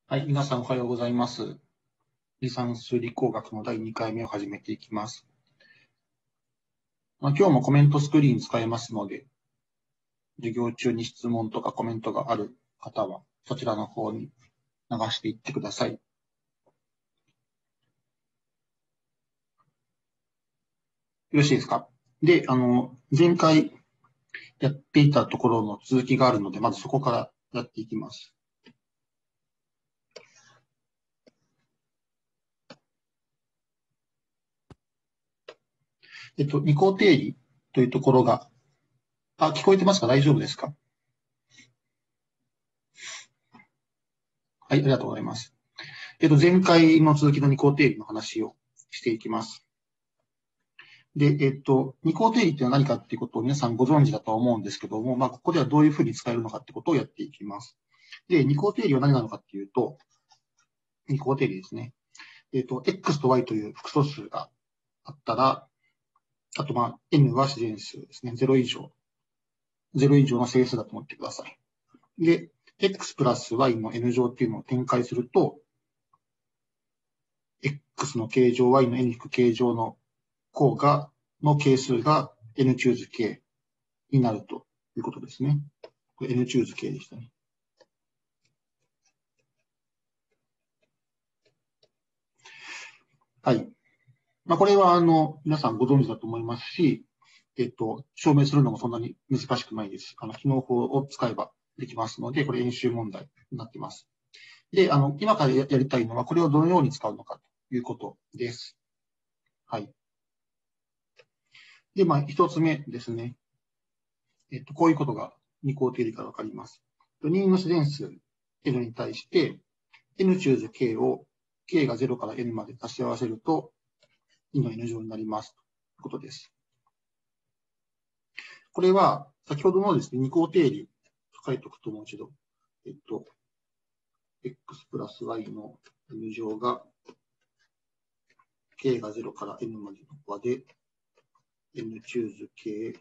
はい、皆さんおはようございます。離散数理工学の第2回目を始めていきます。今日もコメントスクリーン使えますので、授業中に質問とかコメントがある方は、そちらの方に流していってください。よろしいですか？で、前回やっていたところの続きがあるので、まずそこからやっていきます。二項定理というところが、聞こえてますか？大丈夫ですか？はい、ありがとうございます。前回の続きの二項定理の話をしていきます。で、二項定理っていうのは何かっていうことを皆さんご存知だとは思うんですけども、ここではどういうふうに使えるのかってことをやっていきます。で、二項定理は何なのかっていうと、二項定理ですね。x と y という複素数があったら、あとn は自然数ですね。0以上の整数だと思ってください。で、x プラス y の n 乗っていうのを展開すると、x の形状、y の n 引く形状のの係数が n チューズ k になるということですね。これ N チューズ系でしたね。はい。これは、皆さんご存知だと思いますし、証明するのもそんなに難しくないです。機能法を使えばできますので、これ演習問題になっています。で、今からやりたいのは、これをどのように使うのかということです。はい。で、一つ目ですね。こういうことが二項定理からわかります。任意の自然数 N に対して、N チューズ K を K が0から N まで足し合わせると、2の N 乗になりますということです。これは、先ほどのですね、二項定理、書いておくともう一度、x プラス y の N 乗が、K が0から N までの和で、N チューズ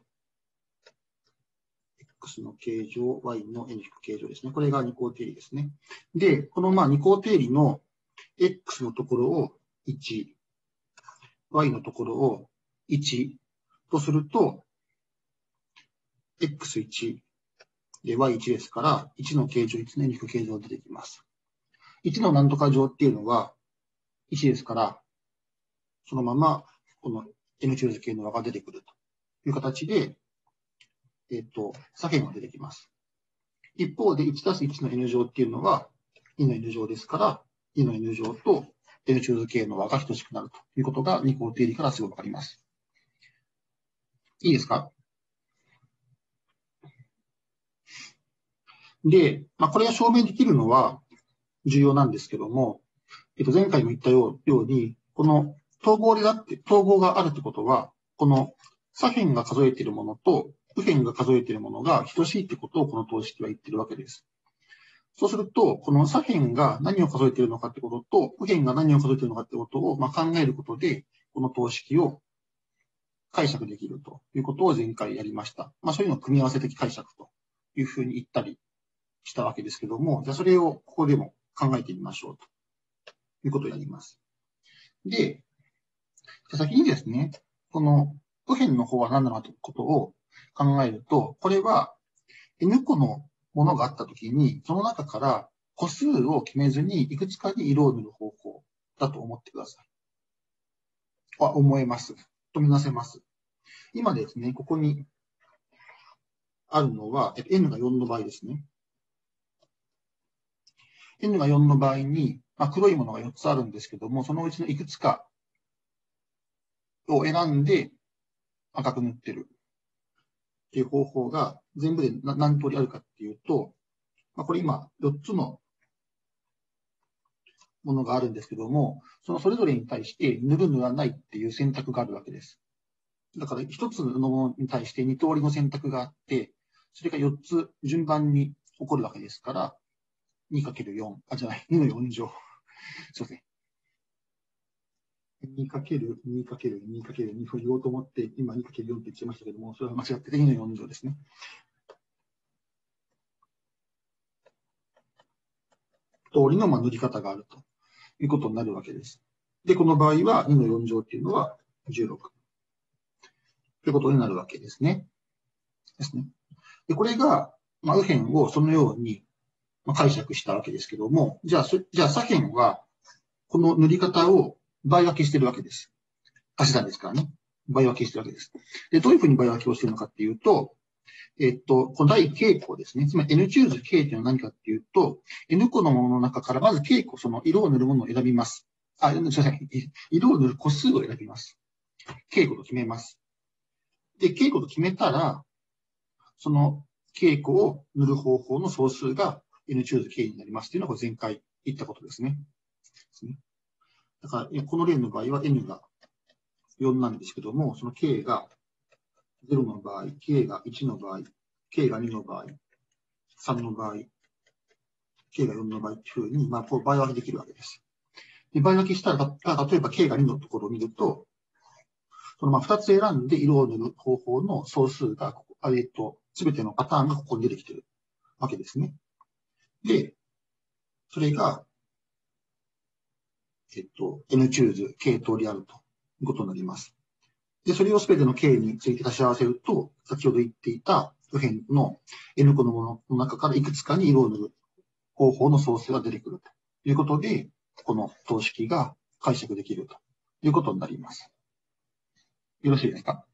K、X の形状、Y の N 引く形状ですね。これが二項定理ですね。で、この二項定理の X のところを1、Y のところを1とすると、X1 で Y1 ですから、1の形状、1の N 引く形状が出てきます。1の何とか乗っていうのは1ですから、そのまま、この N チューズ系の和が出てくるという形で、左辺が出てきます。一方で1たす1の N 乗っていうのは2の N 乗ですから、2の N 乗と N チューズ系の和が等しくなるということが二項定理からすぐわかります。いいですか？で、これが証明できるのは重要なんですけども、前回も言ったように、この統合があるってことは、この左辺が数えているものと右辺が数えているものが等しいってことをこの等式は言ってるわけです。そうすると、この左辺が何を数えているのかってことと、右辺が何を数えているのかってことを考えることで、この等式を解釈できるということを前回やりました。そういうのを組み合わせ的解釈というふうに言ったりしたわけですけども、じゃあそれをここでも考えてみましょうということをやります。で、先にですね、この右辺の方は何なのかということを考えると、これは N 個のものがあったときに、その中から個数を決めずにいくつかに色を塗る方法だと思ってください。思えます。とみなせます。今ですね、ここにあるのは、N が4の場合ですね。N が4の場合に、黒いものが4つあるんですけども、そのうちのいくつかを選んで赤く塗ってるっていう方法が全部で何通りあるかっていうと、これ今4つのものがあるんですけども、それぞれに対して塗る塗らないっていう選択があるわけです。だから1つのものに対して2通りの選択があって、それが4つ順番に起こるわけですから、2×4、2の4乗。すいません。2×2×2×2 を言おうと思って、今 2×4 って言ってましたけども、それは間違ってて2の4乗ですね。 通りの塗り方があるということになるわけです。で、この場合は2の4乗っていうのは16ということになるわけですね。で、これが、右辺をそのように解釈したわけですけども、じゃあ左辺は、この塗り方を倍分けしてるわけです。足し算ですからね。倍分けしてるわけです。で、どういうふうに倍分けをしてるのかっていうと、この第 K 項ですね。つまり N チューズ K というのは何かっていうと、N 個のものの中からまず K 個、その色を塗るものを選びます。すみません。色を塗る個数を選びます。K 個と決めます。で、K 個と決めたら、その K 個を塗る方法の総数が N チューズ K になりますというのが前回言ったことですね。だから、この例の場合は N が4なんですけども、その K が0の場合、K が1の場合、K が2の場合、3の場合、K が4の場合っていうふうに、こう倍分けできるわけです。で、倍分けしたら、例えば K が2のところを見ると、その2つ選んで色を塗る方法の総数が、すべてのパターンがここに出てきているわけですね。で、それが、N チューズ K 通りあるということになります。で、それをすべての K について足し合わせると、先ほど言っていた右辺の N 個のものの中からいくつかに色を塗る方法の総数が出てくるということで、この等式が解釈できるということになります。よろしいですか？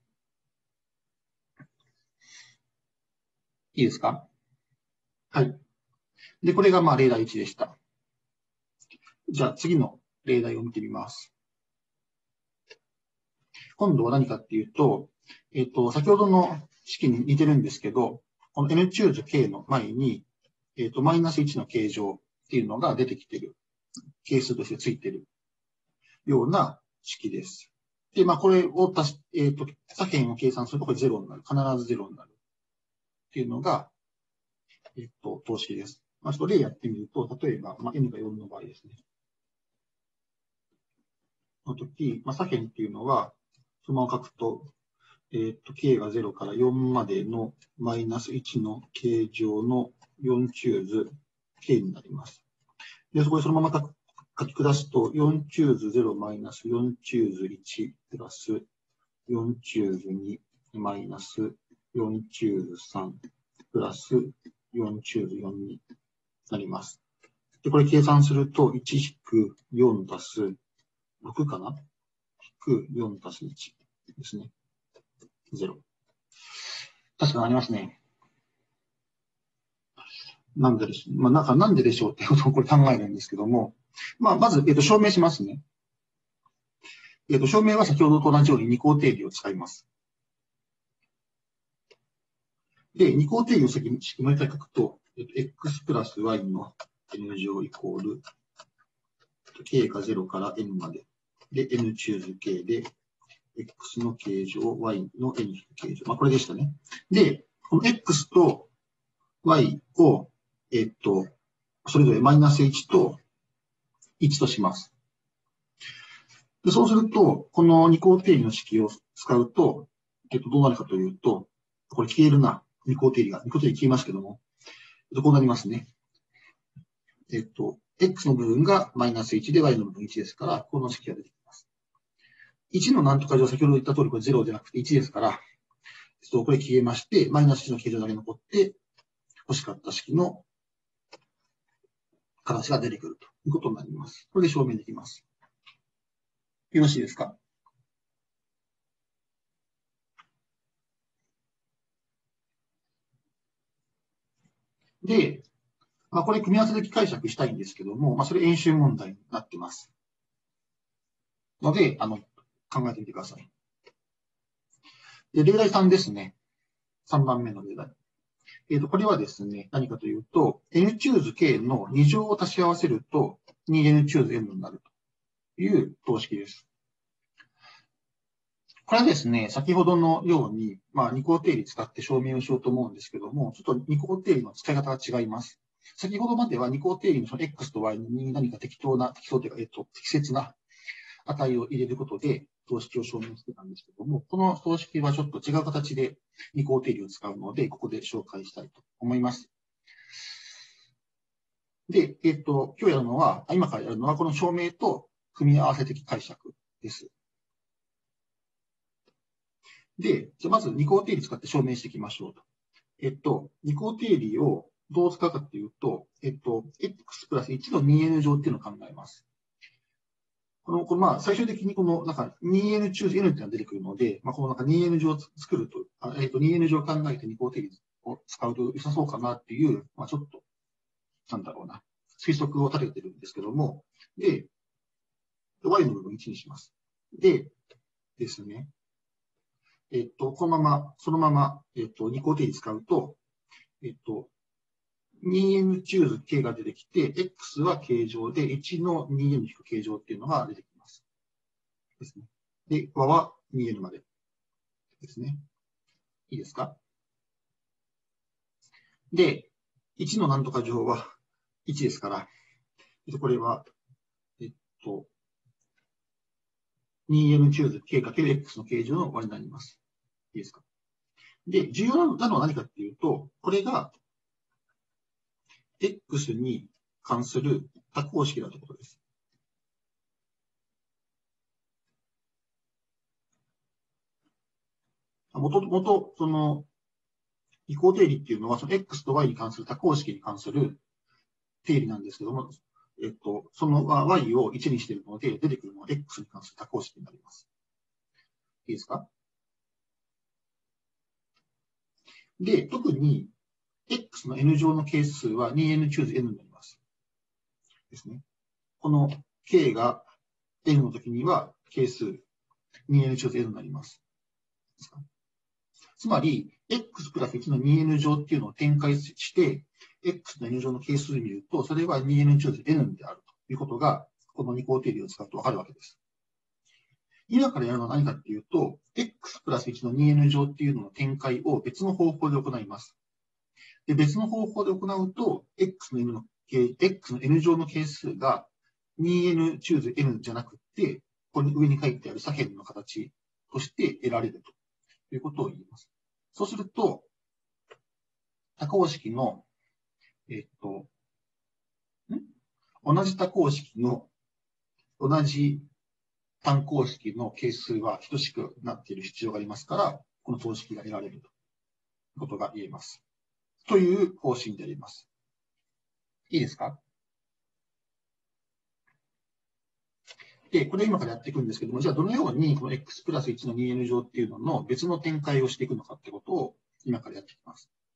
いいですか？はい。で、これが例題1でした。じゃあ次の例題を見てみます。今度は何かっていうと、先ほどの式に似てるんですけど、この N チューズ K の前に、マイナス1の形状っていうのが出てきている。係数としてついているような式です。で、これを左辺を計算するとこれ0になる。必ず0になる。っていうのが、等式です。ちょっと例やってみると、例えば、n が4の場合ですね。の時、左辺っていうのは、そのまま書くと、k が0から4までのマイナス1の形状の4チューズ k になります。で、そこでそのまま書き下すと、4チューズ0マイナス4チューズ1プラス4チューズ2マイナス4チューズ3プラス4チューズ4になります。で、これ計算すると、1-4足す6かな？引く4足す1ですね。0。確かになりますね。なんででしょう。なんででしょうっていうことをこれ考えるんですけども、まず、証明しますね。証明は先ほどと同じように二項定理を使います。で、二項定理を先にもう一回書くと、x プラス y の n 乗イコール、k が0から n まで、で、n チューズ k で、x の形状、y の n 形状。これでしたね。で、この x と y を、それぞれマイナス1と1とします。で、そうすると、この二項定理の式を使うと、どうなるかというと、これ消えるな。二項定理消えますけども、こうなりますね。x の部分がマイナス1で y の部分1ですから、この式が出てきます。1のなんとか乗は先ほど言った通りこれ0じゃなくて1ですから、これ消えまして、マイナス1の形状だけ残って、欲しかった式の形が出てくるということになります。これで証明できます。よろしいですか？で、これ組み合わせ的解釈したいんですけども、それ演習問題になってます。ので、考えてみてください。で、例題3ですね。3番目の例題。これはですね、何かというと、n チューズ k の2乗を足し合わせると 2n チューズ n になるという等式です。これはですね、先ほどのように、二項定理使って証明をしようと思うんですけども、ちょっと二項定理の使い方が違います。先ほどまでは二項定理のその x と y に何か適切な値を入れることで、等式を証明してたんですけども、この等式はちょっと違う形で二項定理を使うので、ここで紹介したいと思います。 で、今日やるのは、今からやるのは、この証明と組み合わせ的解釈です。で、じゃあまず二項定理使って証明していきましょうと。二項定理をどう使うかっていうと、x プラス1の 2n 乗っていうのを考えます。まあ、最終的になんか 2n choose n っていうのが出てくるので、まあ、なんか 2n 乗を作ると、2n 乗を考えて二項定理を使うと良さそうかなっていう、まあ、ちょっと、なんだろうな、推測を立ててるんですけども、で、y の部分1にします。で、ですね、そのまま、二項定理使うと、2n チューズ k が出てきて、x は形状で1の 2n 引く形状っていうのが出てきます。ですね。で、和は 2n までですね。いいですか？で、1のなんとか乗は1ですから、これは、2n チューズ k かける x の形状の和になります。いいですか？で、重要なのは何かっていうと、これが x に関する多項式だということです。二項定理っていうのは、その x と y に関する多項式に関する定理なんですけども、その y を1にしているので、出てくるのは x に関する多項式になります。いいですか？で、特に x の n 乗の係数は 2n チューズ n になります。ですね。この k が n の時には係数 2n チューズ n になります。ですか？つまり、x プラス1の 2n 乗っていうのを展開して、x の n 乗の係数で見ると、それは 2n チューズ n であるということが、この二項定理を使うとわかるわけです。今からやるのは何かっていうと、x プラス1の 2n 乗っていうのの展開を別の方法で行います。で、別の方法で行うと、x の n 乗の係数が 2n チューズ n じゃなくて、ここに上に書いてある左辺の形として得られるということを言います。そうすると、多項式の、同じ多項式の同じ単項式の係数は等しくなっている必要がありますから、この等式が得られるということが言えます。という方針であります。いいですか？で、これ今からやっていくんですけども、じゃあどのようにこの x プラス1の 2n 乗っていうのの別の展開をしていくのかってことを今からやっていきます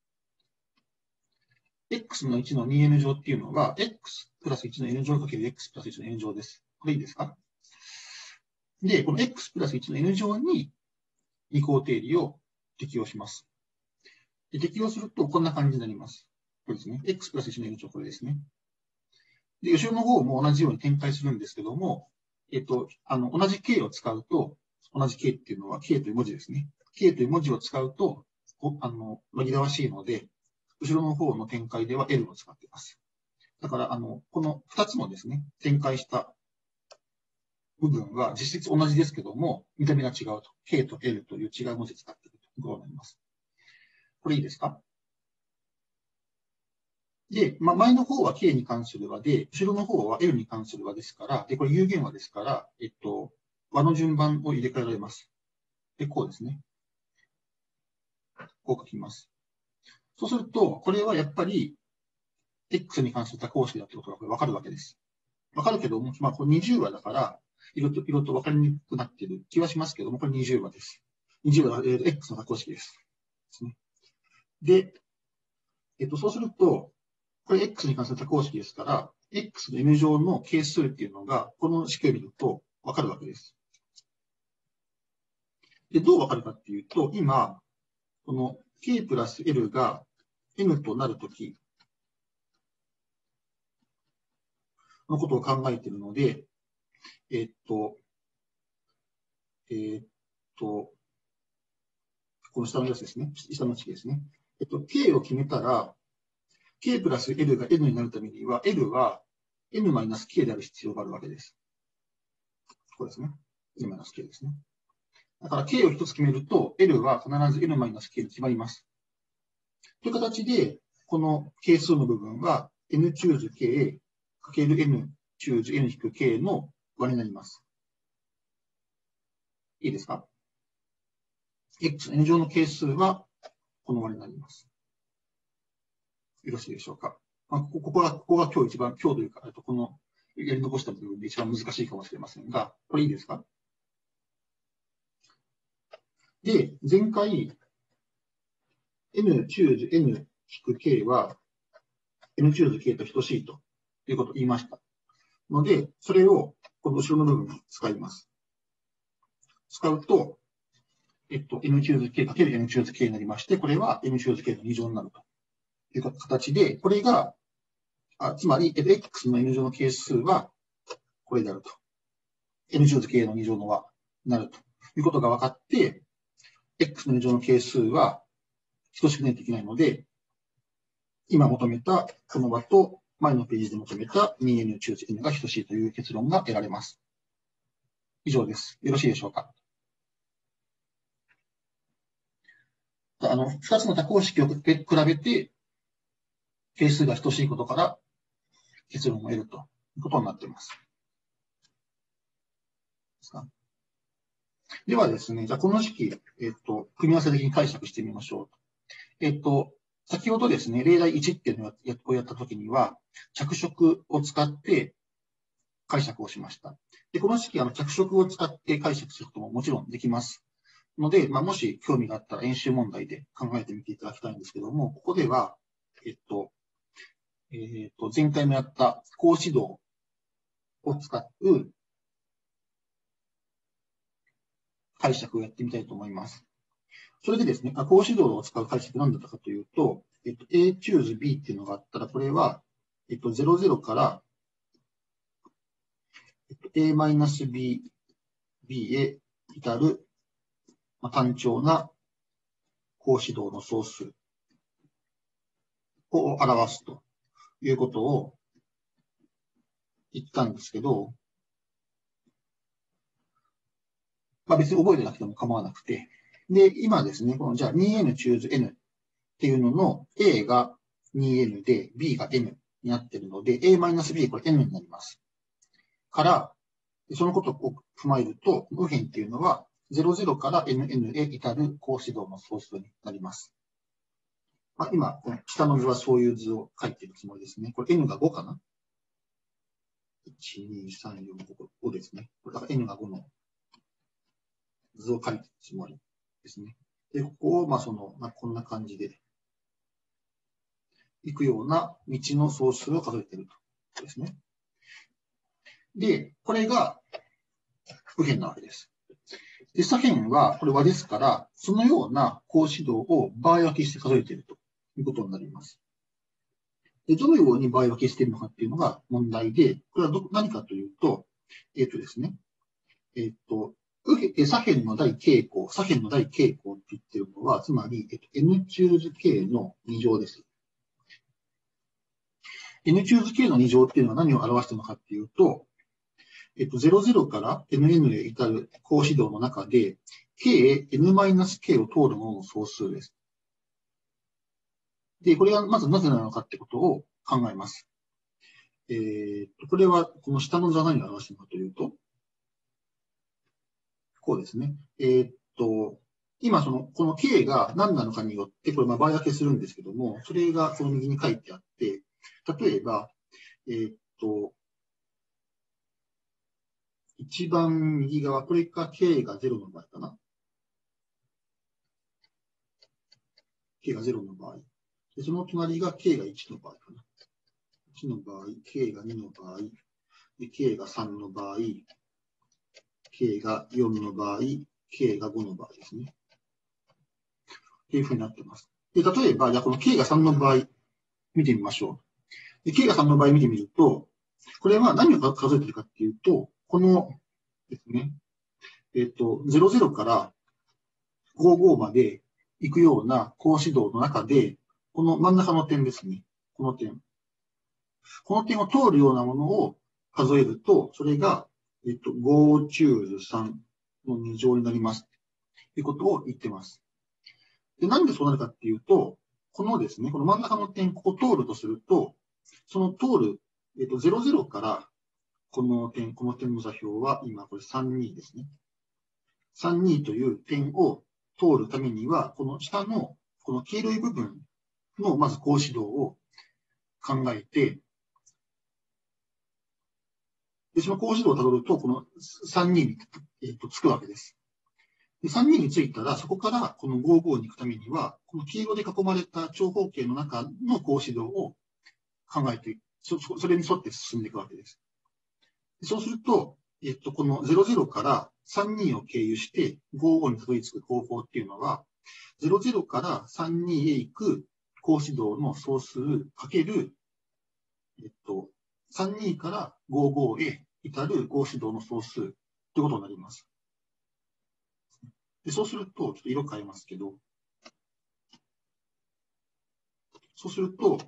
。x の1の 2n 乗っていうのは、x プラス1の n 乗かける x プラス1の n 乗です。これいいですか？で、この x プラス1の n 乗に二項定理を適用します。で、適用するとこんな感じになります。これですね。x プラス1の n 乗、これですね。で、後ろの方も同じように展開するんですけども、同じ k を使うと、同じ k っていうのは k という文字ですね。k という文字を使うと、紛らわしいので、後ろの方の展開では l を使っています。だから、この2つのですね、展開した部分は実質同じですけども、見た目が違うと。k と l という違う文字を使っているということになります。これいいですか？で、前の方は k に関する和で、後ろの方は l に関する和ですから、で、これ有限和ですから、和の順番を入れ替えられます。で、こうですね。こう書きます。そうすると、これはやっぱり、x に関する多項式だってことがこれ分かるわけです。分かるけども、これ20和だから、色と分かりにくくなっている気はしますけども、これ20和です。20和は、x の多項式です。で、そうすると、これ x に関する多項式ですから、x の n 乗の係数っていうのが、この式を見ると分かるわけです。で、どう分かるかっていうと、今、この k プラス l が n となるときのことを考えているので、この下のやつですね。下の式ですね。k を決めたら、k プラス l が n になるためには、l は n-k である必要があるわけです。これですね。n-k ですね。だから k を一つ決めると、l は必ず n-k に決まります。という形で、この係数の部分は n チューズ k かける n チューズ n 引く k の和になります。いいですか？ x、n 乗の係数はこの和になります。よろしいでしょうか？ここが今日というか、このやり残した部分で一番難しいかもしれませんが、これいいですか？で、前回、n チューズ n 引く k は、n チューズ k と等しいということを言いました。ので、それをこの後ろの部分に使います。使うと、n チューズ k かける n チューズ k になりまして、これは n チューズ k の2乗になるという形で、これが、つまり、x の n 乗の係数はこれであると。n チューズ k の2乗の和になるということが分かって、x の n 乗の係数は等しくないといけないので、今求めたこの和と前のページで求めた 2n チューズ n が等しいという結論が得られます。以上です。よろしいでしょうか？2つの多項式を比べて、係数が等しいことから結論を得るということになっています。ではですね、じゃあこの式、組み合わせ的に解釈してみましょう。先ほどですね、例題1っていうのをやったときには、着色を使って解釈をしました。で、この式、着色を使って解釈することももちろんできますので、もし興味があったら演習問題で考えてみていただきたいんですけども、ここでは、前回もやった講指導を使う解釈をやってみたいと思います。それでですね、講指導を使う解釈何だったかというと、A チューズ B っていうのがあったら、これは、00から、A-B、B へ至る、単調な講指導の総数を表すということを言ったんですけど、別に覚えてなくても構わなくて、で、今ですね、このじゃあ 2n チューズ n っていうのの A が 2n で B が n になっているので、A-B これ n になります。から、そのことを踏まえると、右辺っていうのは00から nn へ至る講指導の総数になります。今、この下の図はそういう図を書いているつもりですね。これ n が5かな？ 1、2、3、4、5ですね。これだから n が5の図を書いているつもりですね。で、ここを、こんな感じで、行くような道の総数を数えているとですね。で、これが右辺なわけです。で、左辺はこれ和ですから、そのような講指導を場合分けして数えているということになります。で、どのように場合分けしているのかっていうのが問題で、これは何かというと、ですね、左辺の大傾向、左辺の大傾向って言ってるのは、つまり、n チューズ k の2乗です。n チューズ k の2乗っていうのは何を表しているのかっていうと、00から nn へ至る講指導の中で、k、n-k を通るものの総数です。で、これがまずなぜなのかってことを考えます。これは、この下の図は何を表しているのかというと、こうですね。今、この k が何なのかによって、これ、場合分けするんですけども、それがこの右に書いてあって、例えば、一番右側、これが k が0の場合かな。k が0の場合。で、その隣が k が1の場合かな。1の場合、k が2の場合、で k が3の場合、k が4の場合、k が5の場合ですね。というふうになっています。で、例えば、じゃあこの k が3の場合、見てみましょう。で、k が3の場合見てみると、これは何を数えているかっていうと、このですね、00から55まで行くような講指導の中で、この真ん中の点ですね。この点。この点を通るようなものを数えると、それが、5チューズ3の2乗になります。ということを言ってます。で、なんでそうなるかっていうと、このですね、この真ん中の点、ここを通るとすると、 その通る、00からこの点の座標は、今これ32ですね。32という点を通るためには、この下のこの黄色い部分のまず格子動を考えて、でその格子動をたどると、この32に、つくわけです。で32についたら、そこからこの55に行くためには、この黄色で囲まれた長方形の中の格子動を考えて、それに沿って進んでいくわけです。そうすると、この00から32を経由して55にたどり着く方法っていうのは、00から32へ行く格子動の総数かける、32から55へ至る格子動の総数ということになります。でそうすると、ちょっと色変えますけど、そうすると、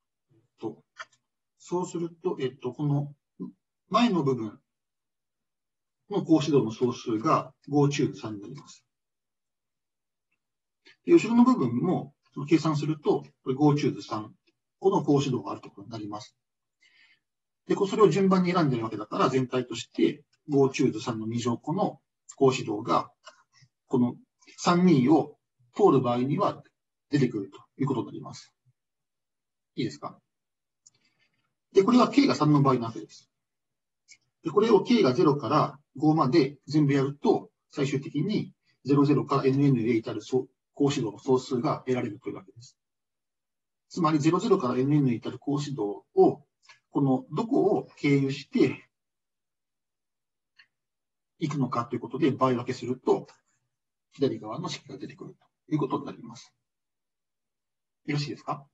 この前の部分の格子動の総数が5中3になります。で後ろの部分も計算すると、これ5中3、この格子動があるところになります。で、それを順番に選んでいるわけだから、全体として5中3の2乗個の格子動が、この32を通る場合には出てくるということになります。いいですか？で、これは K が3の場合なわけです。で、これを K が0から5まで全部やると、最終的に00から NN へ至る格子動の総数が得られるというわけです。つまり00から NN へ至る格子動を、このどこを経由していくのかということで倍分けすると、左側の式が出てくるということになります。よろしいですか？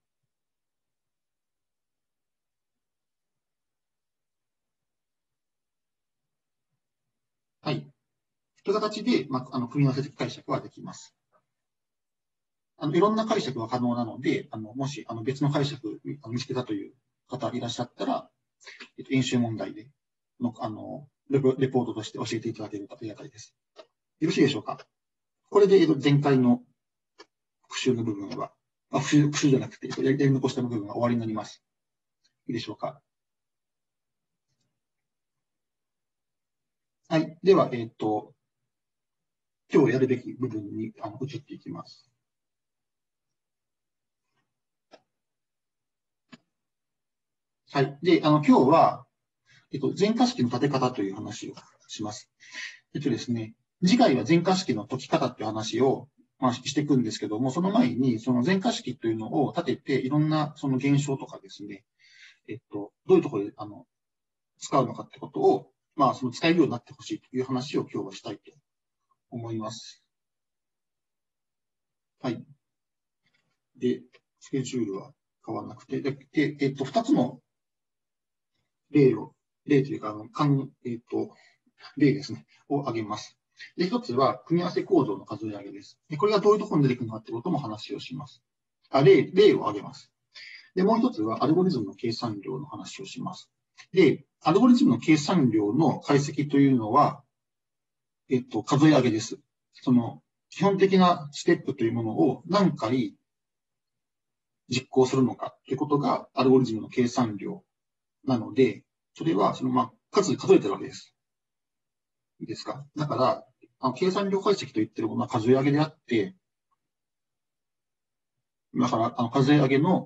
はい。という形で、組み合わせ的解釈はできます。いろんな解釈が可能なので、もし別の解釈を見つけたという方いらっしゃったら、演習問題でレポートとして教えていただけるとありがたいです。よろしいでしょうか？これで前回の復習の部分は、復習じゃなくて、やり残した部分が終わりになります。いいでしょうか？はい。では、今日やるべき部分に移っていきます。はい。で、今日は、全化式の立て方という話をします。ですね、次回は全化式の解き方っていう話を、していくんですけども、その前に、その全化式というのを立てて、いろんなその現象とかですね、どういうところで使うのかってことを、その使えるようになってほしいという話を今日はしたいと思います。はい。で、スケジュールは変わらなくて、2つの例というか、例ですね、を挙げます。で、一つは、組み合わせ構造の数え上げです。で、これがどういうところに出てくるのかってことも話をします。例を挙げます。で、もう一つは、アルゴリズムの計算量の話をします。で、アルゴリズムの計算量の解析というのは、数え上げです。その、基本的なステップというものを何回実行するのかということが、アルゴリズムの計算量なので、それは、数で数えてるわけです。いいですか？だから、計算量解析と言ってるものは数え上げであって、だから、数え上げの、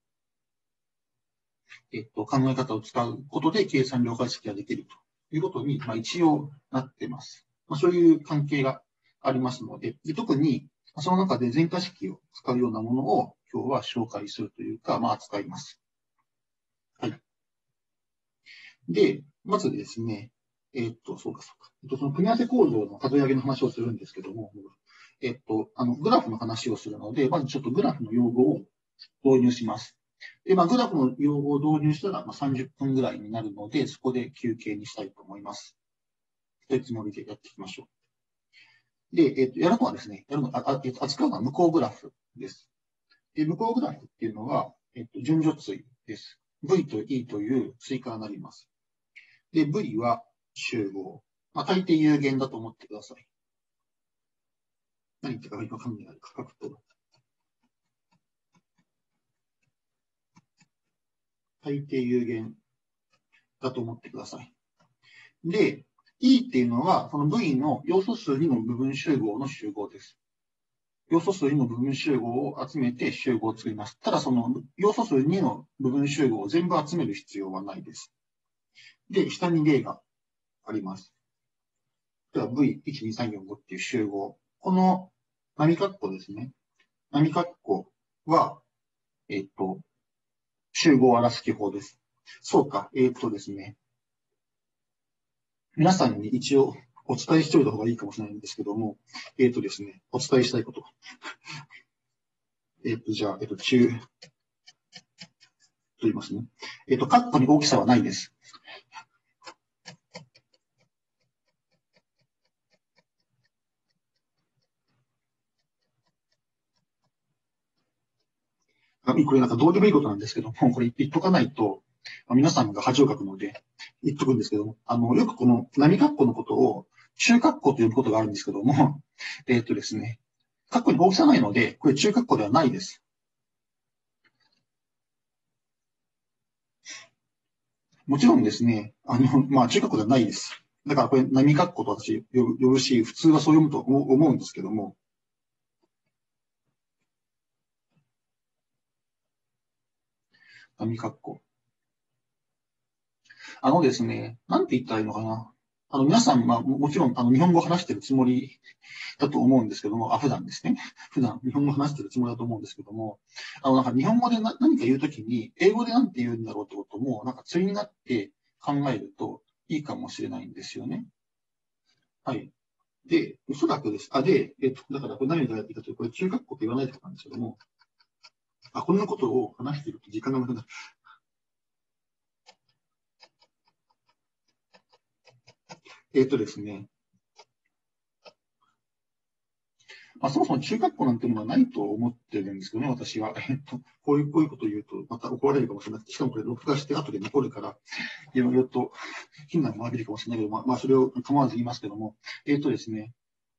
考え方を使うことで計算量解析ができるということに、一応なっています。そういう関係がありますので、特に、その中で全化式を使うようなものを今日は紹介するというか、扱います。はい。で、まずですね、そうか。その組み合わせ構造の数え上げの話をするんですけども、グラフの話をするので、まずちょっとグラフの用語を導入します。で、グラフの用語を導入したら、30分ぐらいになるので、そこで休憩にしたいと思います。というつもりでやっていきましょう。で、やるのはですね、扱うのは向こうグラフです。で、向こうグラフっていうのは、順序対です。V と E という対価になります。で、V は集合。大抵有限だと思ってください。何言ってるか今考えない。価格と。 大抵有限だと思ってください。で、E っていうのは、その V の要素数2の部分集合の集合です。要素数2の部分集合を集めて集合を作ります。ただ、その要素数2の部分集合を全部集める必要はないです。で、下に例があります。では、V12345 っていう集合。この波括弧ですね。波括弧は、集合を表す記法です。そうか、ですね。皆さんに一応お伝えしておいた方がいいかもしれないんですけども、ですね、お伝えしたいこと。じゃあ、中、と言いますね。括弧に大きさはないです。これなんかどうでもいいことなんですけども、これ言っとかないと、皆さんが恥をかくので、言っとくんですけども、よくこの波括弧のことを中括弧と呼ぶことがあるんですけども、ですね、括弧に大きさないので、これ中括弧ではないです。もちろんですね、中括弧ではないです。だからこれ波括弧と私呼ぶし、普通はそう読むと思うんですけども、波括弧。ですね、なんて言ったらいいのかな。皆さん、もちろん、日本語を話しているつもりだと思うんですけども、普段ですね。普段、日本語を話しているつもりだと思うんですけども、なんか日本語で何か言うときに、英語で何て言うんだろうってことも、なんか対になって考えるといいかもしれないんですよね。はい。で、おそらくです。だからこれ何がやっていいかというと、これ中学校って言わないとこなんですけども、こんなことを話していると時間がなくなる。ですね。そもそも中学校なんていうのはないと思ってるんですけどね、私は。こういうことを言うと、また怒られるかもしれなくて、しかもこれ録画して後で残るから、いろいろと非難も浴びるかもしれないけど、それを構わず言いますけども、ですね、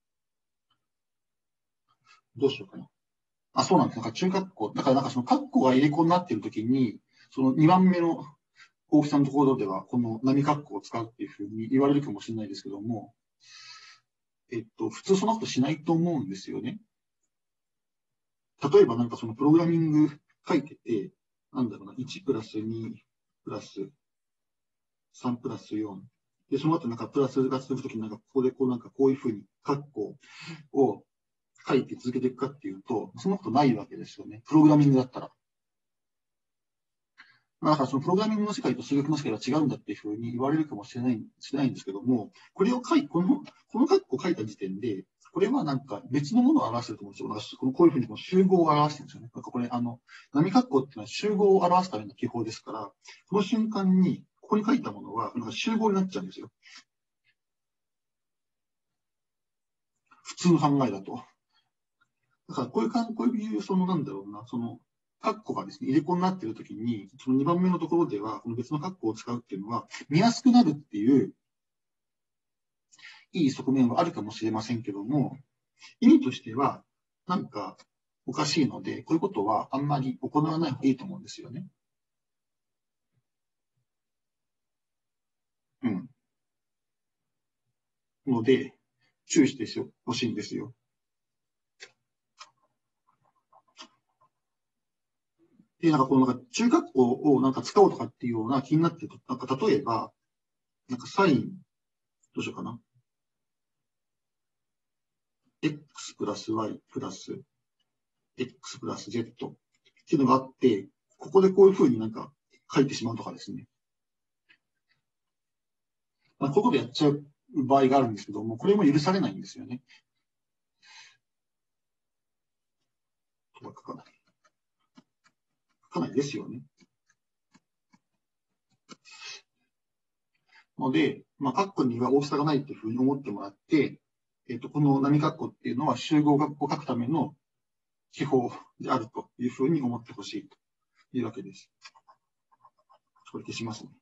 どうしようかな。そうなんです。なんか中学校、だからなんかその括弧が入れ子になっているときに、その2番目の大きさのところでは、この波括弧を使うっていうふうに言われるかもしれないですけども、普通そんなことしないと思うんですよね。例えばなんかそのプログラミング書いてて、なんだろうな、1プラス2プラス3プラス4。で、その後なんかプラスが続くときになんかここでこうなんかこういうふうに括弧を書いて続けていくかっていうと、そんなことないわけですよね。プログラミングだったら。だからそのプログラミングの世界と数学の世界は違うんだっていうふうに言われるかもしれないんですけども、この括弧を書いた時点で、これはなんか別のものを表してると思うんですよ。なんかこういうふうにこう集合を表してるんですよね。なんかこれ波括弧っていうのは集合を表すための記法ですから、この瞬間に、ここに書いたものは、なんか集合になっちゃうんですよ。普通の考えだと。だからこういう、そのなんだろうな、その、括弧がですね、入れ子になっているときに、その2番目のところでは、この別の括弧を使うっていうのは、見やすくなるっていう、いい側面はあるかもしれませんけども、意味としては、なんか、おかしいので、こういうことはあんまり行わない方がいいと思うんですよね。うん。ので、注意してほしいんですよ。で、なんかこのなんか中学校をなんか使おうとかっていうような気になってると、なんか例えば、なんかサイン、どうしようかな。x プラス y プラス x プラス z っていうのがあって、ここでこういうふうになんか書いてしまうとかですね。こういうことやっちゃう場合があるんですけども、これも許されないんですよね。書かない。書かないですよね。ので、括弧には大きさがないっていうふうに思ってもらって、この波括弧っていうのは集合括弧を書くための記法であるというふうに思ってほしいというわけです。これ消しますね。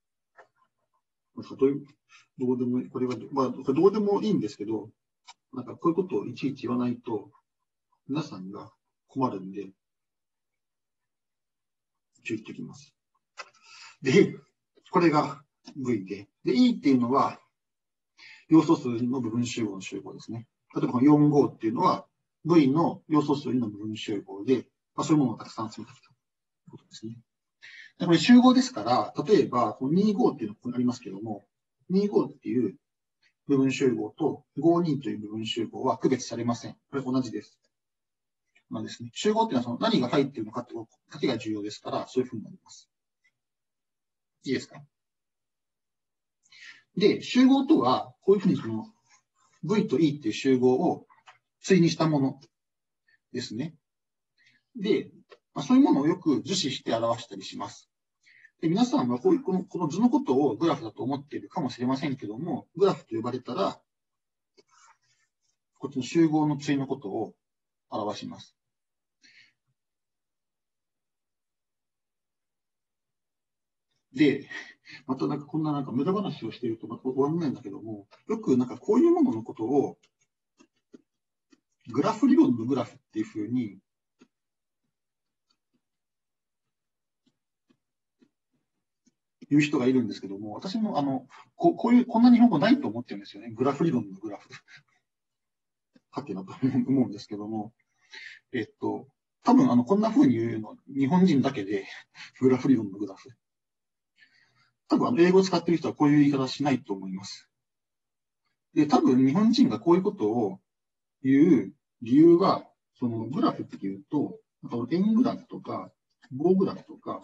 どうでもいい、これは、どうでもいいんですけど、なんかこういうことをいちいち言わないと、皆さんが困るんで、注意しておきます。 で、これが V で、E っていうのは、要素数の部分集合の集合ですね。例えばこの45っていうのは、V の要素数の部分集合で、そういうものをたくさん集めてきたということですね。でこれ集合ですから、例えば、この25っていうのがここにありますけども、25っていう部分集合と52という部分集合は区別されません。これ同じです。ですね、集合っていうのはその何が入っているのかってことだけが重要ですから、そういうふうになります。いいですか？で、集合とは、こういうふうにその V と E っていう集合を対にしたものですね。で、そういうものをよく図示して表したりします。で皆さんはこの図のことをグラフだと思っているかもしれませんけども、グラフと呼ばれたら、こっちの集合の対のことを表します。で、またこんな無駄話をしていると終わらないんだけども、よくこういうもののことを、グラフ理論のグラフっていうふうに言う人がいるんですけども、私もこんな日本語ないと思ってるんですよね。グラフ理論のグラフ。はてなと思うんですけども、多分こんな風に言うの、日本人だけで、グラフ理論のグラフ。多分英語を使ってる人はこういう言い方しないと思います。で、多分日本人がこういうことを言う理由は、そのグラフっていうと、円グラフとか、棒グラフとか、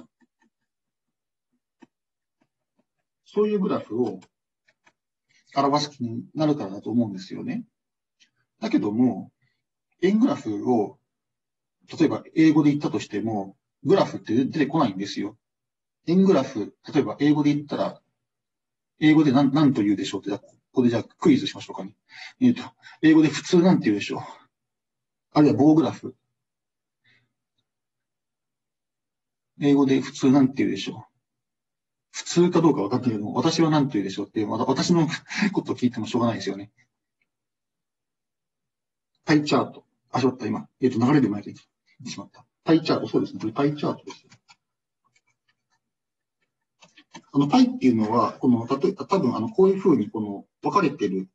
そういうグラフを表す気になるからだと思うんですよね。だけども、円グラフを、例えば英語で言ったとしても、グラフって出てこないんですよ。円グラフ、例えば英語で言ったら、英語で何と言うでしょうって、ここでじゃあクイズしましょうかね。英語で普通なんて言うでしょう。あるいは棒グラフ。英語で普通なんて言うでしょう。普通かどうか分かんないけども、私は何と言うでしょうって、また私のことを聞いてもしょうがないですよね。パイチャート。しまった、今。流れる前に言ってしまった。パイチャート、そうですね。これパイチャートです。パイっていうのは、多分、こういうふうに、分かれてる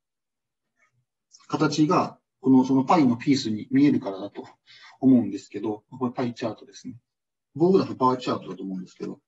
形が、そのパイのピースに見えるからだと思うんですけど、これパイチャートですね。棒グラフパーチャートだと思うんですけど。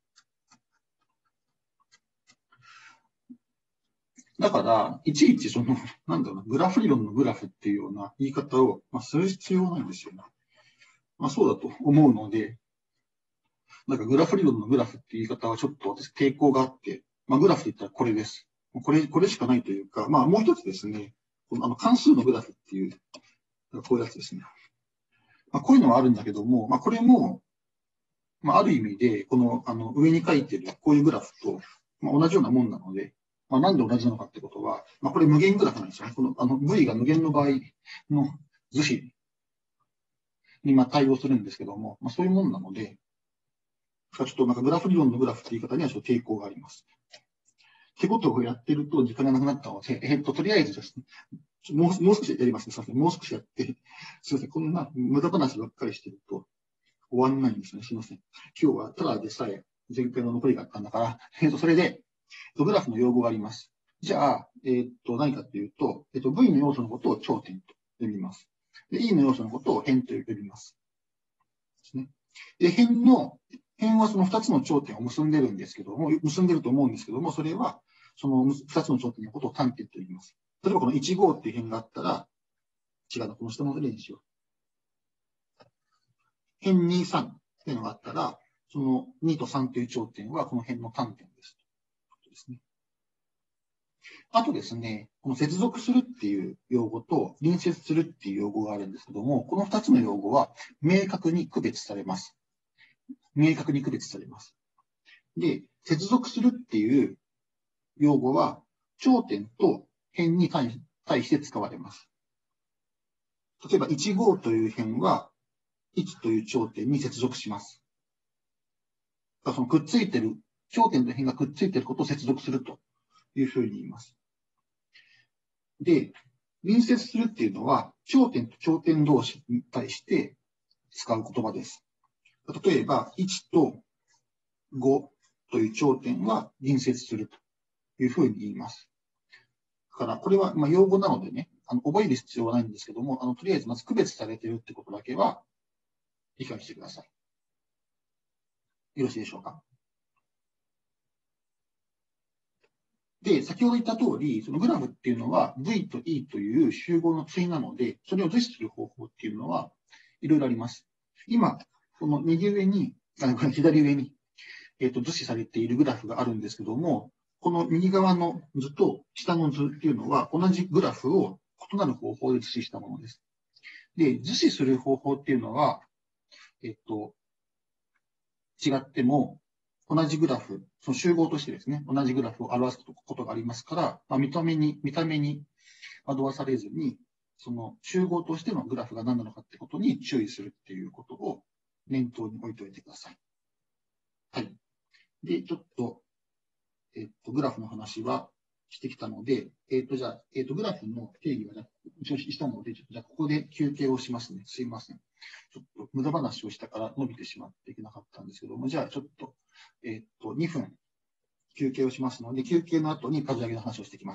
だから、いちいちグラフ理論のグラフっていうような言い方を、する必要ないんですよね。そうだと思うので、グラフ理論のグラフっていう言い方はちょっと私抵抗があって、グラフって言ったらこれです。これしかないというか、もう一つですね、関数のグラフっていう、こういうやつですね。こういうのはあるんだけども、これも、ある意味で、上に書いてるこういうグラフと、同じようなもんなので、なんで同じなのかってことは、これ無限グラフなんですよね。V が無限の場合の図比に対応するんですけども、そういうもんなので、ちょっとグラフ理論のグラフって言い方にはちょっと抵抗があります。ってことをやってると時間がなくなったので、とりあえずですね、もう少しやりますね。すみません。もう少しやって、すみません。こんな無駄話ばっかりしてると終わんないんですね。すみません。今日はただでさえ前回の残りがあったんだから、それで、グラフの用語があります。じゃあ、何かというと、V の要素のことを頂点と呼びます。で、E の要素のことを辺と呼びます。ですね。で、辺はその2つの頂点を結んでるんですけども、結んでると思うんですけども、それは、その2つの頂点のことを単点と言います。例えばこの1、5っていう辺があったら、違うな、この下の例にしよう。辺2、3っていうのがあったら、その2と3という頂点はこの辺の単点です。ですね。あとですね、この接続するっていう用語と隣接するっていう用語があるんですけども、この2つの用語は明確に区別されます。明確に区別されます。で、接続するっていう用語は、頂点と辺に対して使われます。例えば、1、5という辺は、1という頂点に接続します。そのくっついてる、頂点と辺がくっついていることを接続するというふうに言います。で、隣接するっていうのは、頂点と頂点同士に対して使う言葉です。例えば、1と5 という頂点は隣接するというふうに言います。だから、これは用語なのでね、覚える必要はないんですけども、とりあえずまず区別されているってことだけは理解してください。よろしいでしょうか。で、先ほど言った通り、そのグラフっていうのは V と E という集合の対なので、それを図示する方法っていうのはいろいろあります。今、この右上に、左上に、図示されているグラフがあるんですけども、この右側の図と下の図っていうのは同じグラフを異なる方法で図示したものです。で、図示する方法っていうのは、違っても、同じグラフ、その集合としてですね、同じグラフを表すことがありますから、見た目に惑わされずに、その集合としてのグラフが何なのかってことに注意するっていうことを念頭に置いておいてください。はい。で、ちょっと、グラフの話はしてきたので、じゃあ、グラフの定義は一応したので、じゃあ、ここで休憩をしますね。すいません。ちょっと無駄話をしたから伸びてしまっていけなかったんですけども、じゃあ、ちょっと、2分休憩をしますので、休憩の後に数上げの話をしていきます。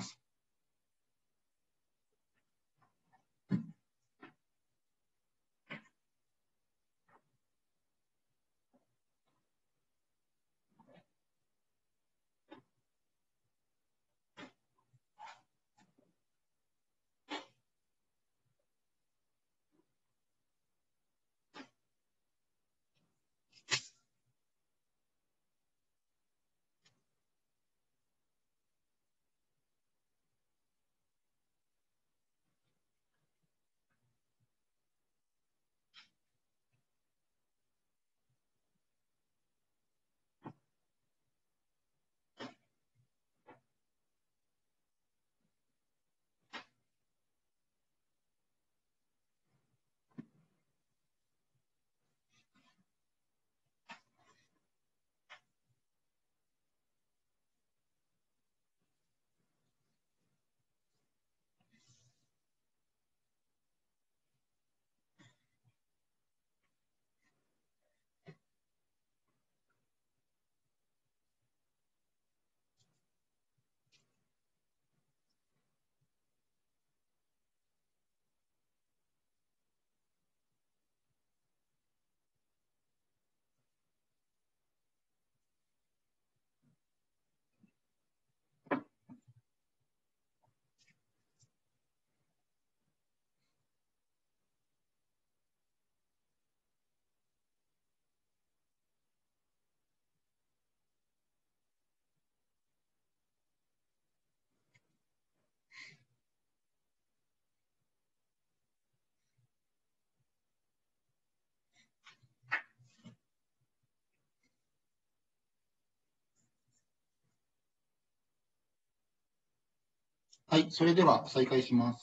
はい、それでは再開します。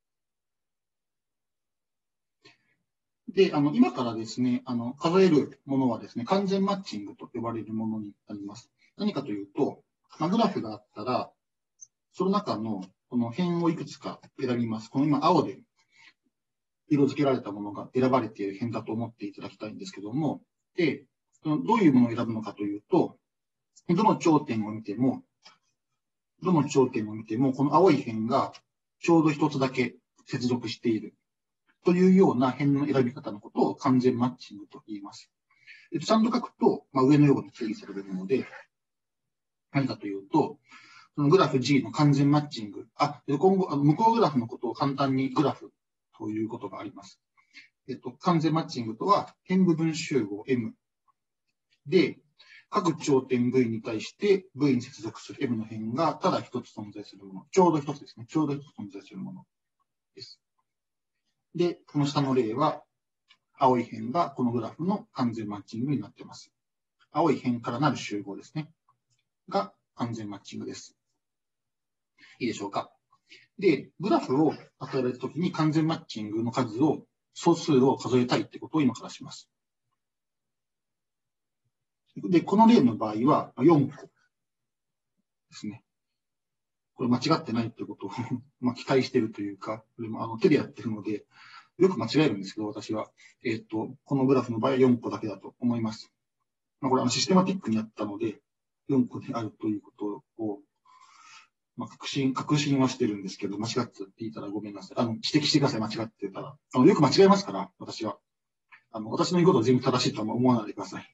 で、今からですね、数えるものはですね、完全マッチングと呼ばれるものになります。何かというと、グラフがあったら、その中のこの辺をいくつか選びます。この今、青で色付けられたものが選ばれている辺だと思っていただきたいんですけども、で、どういうものを選ぶのかというと、どの頂点を見ても、この青い辺がちょうど一つだけ接続しているというような辺の選び方のことを完全マッチングと言います。ちゃんと書くと、上のように定義されるので、何かというと、そのグラフ G の完全マッチング。今後、向こうグラフのことを簡単にグラフということがあります。完全マッチングとは、辺部分集合 M で、各頂点 V に対して V に接続する M の辺がただ一つ存在するもの。ちょうど一つですね。ちょうど一つ存在するものです。で、この下の例は、青い辺がこのグラフの完全マッチングになっています。青い辺からなる集合ですね。が完全マッチングです。いいでしょうか。で、グラフを与えられたときに完全マッチングの総数を数えたいってことを今からします。で、この例の場合は4個ですね。これ間違ってないってことを期待しているというか、これも手でやってるので、よく間違えるんですけど、私は。このグラフの場合は4個だけだと思います。これシステマティックにやったので、 4個であるということを、確信はしてるんですけど、間違っていたらごめんなさい。指摘してください、間違ってたら。よく間違えますから、私は。私の言うことは全部正しいとは思わないでください。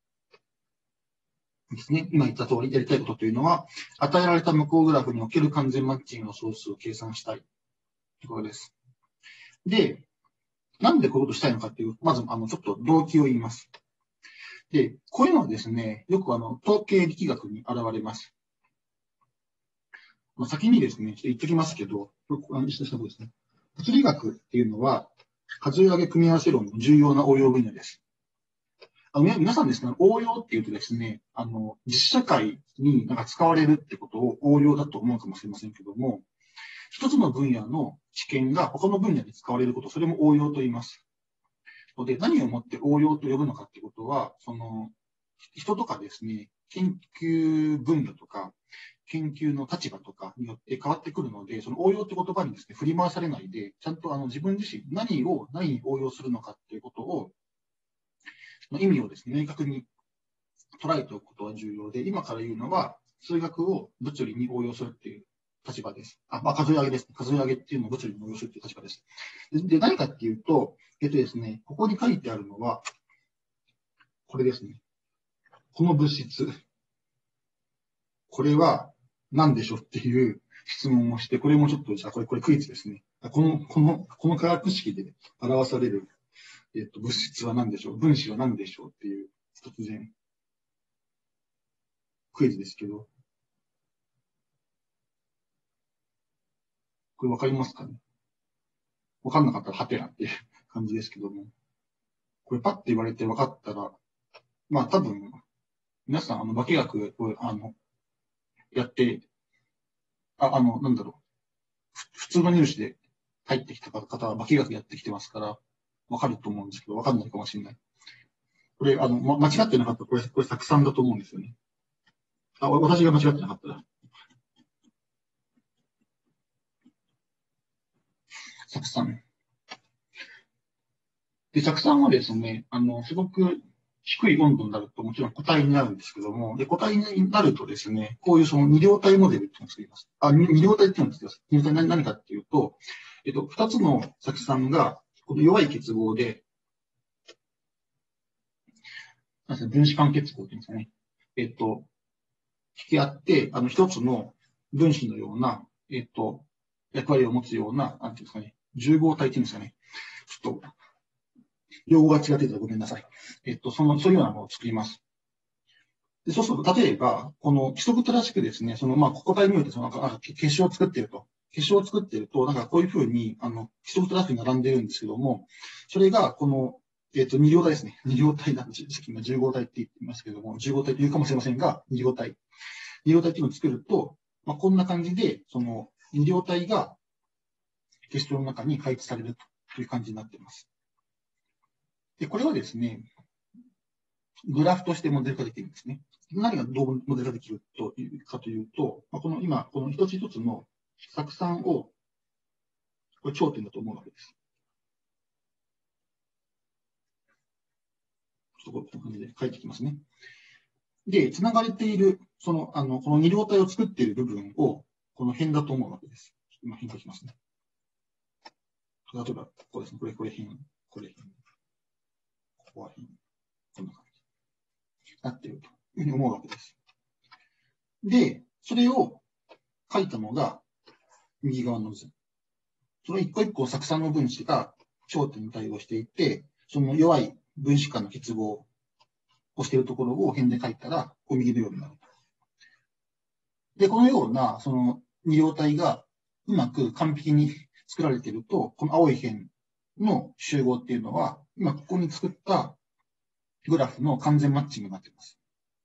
ですね。今言った通り、やりたいことというのは、与えられた無効グラフにおける完全マッチングの総数を計算したいところです。で、なんでこういうことしたいのかっていう、まず、ちょっと動機を言います。で、こういうのはですね、よく統計力学に現れます。先にですね、ちょっと言ってきますけど、したですね。物理学っていうのは、数え上げ組み合わせ論の重要な応用分野です。皆さんですね、応用っていうとですね、実社会に使われるってことを応用だと思うかもしれませんけども、一つの分野の知見が他の分野に使われること、それも応用と言います。で、何をもって応用と呼ぶのかってことは、人とかですね、研究分野とか、研究の立場とかによって変わってくるので、その応用って言葉にですね、振り回されないで、ちゃんと自分自身何に応用するのかっていうことを、意味をですね、明確に捉えておくことは重要で、今から言うのは、数学を物理に応用するっていう立場です。数え上げです。数え上げっていうのを物理に応用するっていう立場です。で、何かっていうと、ですね、ここに書いてあるのは、これですね。この物質。これは何でしょうっていう質問をして、これもちょっと、じゃあこれクイズですね。この化学式で表される、物質は何でしょう、分子は何でしょうっていう、突然、クイズですけど、これわかりますかね？わかんなかったらハテナっていう感じですけども、これパッて言われて分かったら、多分、皆さん、化学を、やって、なんだろう、普通の入試で入ってきた方は化学やってきてますから、わかると思うんですけど、わかんないかもしれない。これ、間違ってなかったら、これ酢酸だと思うんですよね。私が間違ってなかったら。酢酸。で、酢酸はですね、すごく低い温度になるともちろん固体になるんですけども、で、固体になるとですね、こういうその二両体モデルっていうのを作ります。二両体っていうのを作ります。二両体何かっていうと、二つの酢酸がこの弱い結合で、分子間結合っていうんですかね。引き合って、一つの分子のような、役割を持つような、なんていうんですかね、重合体っていうんですかね。ちょっと、用語が違ってたらごめんなさい。そういうようなものを作ります。でそうすると、例えば、この規則正しくですね、個体において、結晶を作っていると。結晶を作っていると、こういうふうに、規則正しく並んでいるんですけども、それが、この、二両体ですね。二両体なんです。さっき今15体って言ってますけども、15体というかもしれませんが、二両体。二両体っていうのを作ると、こんな感じで、その二両体が結晶の中に配置されるという感じになっています。で、これはですね、グラフとしてモデル化できるんですね。何がどうモデル化できるかというと、この一つ一つの酢酸を、これ頂点だと思うわけです。ちょっとこんな感じで書いていきますね。で、繋がれている、この二両体を作っている部分を、この辺だと思うわけです。今、辺書きますね。例えば、ここですね。これ辺、これ辺。ここは辺。こんな感じになっているというふうに思うわけです。で、それを書いたのが、右側の図。その一個一個酢酸の分子が頂点に対応していて、その弱い分子間の結合をしているところを辺で書いたら、右のようになる。で、このような、その二両体がうまく完璧に作られていると、この青い辺の集合っていうのは、今ここに作ったグラフの完全マッチングになっています。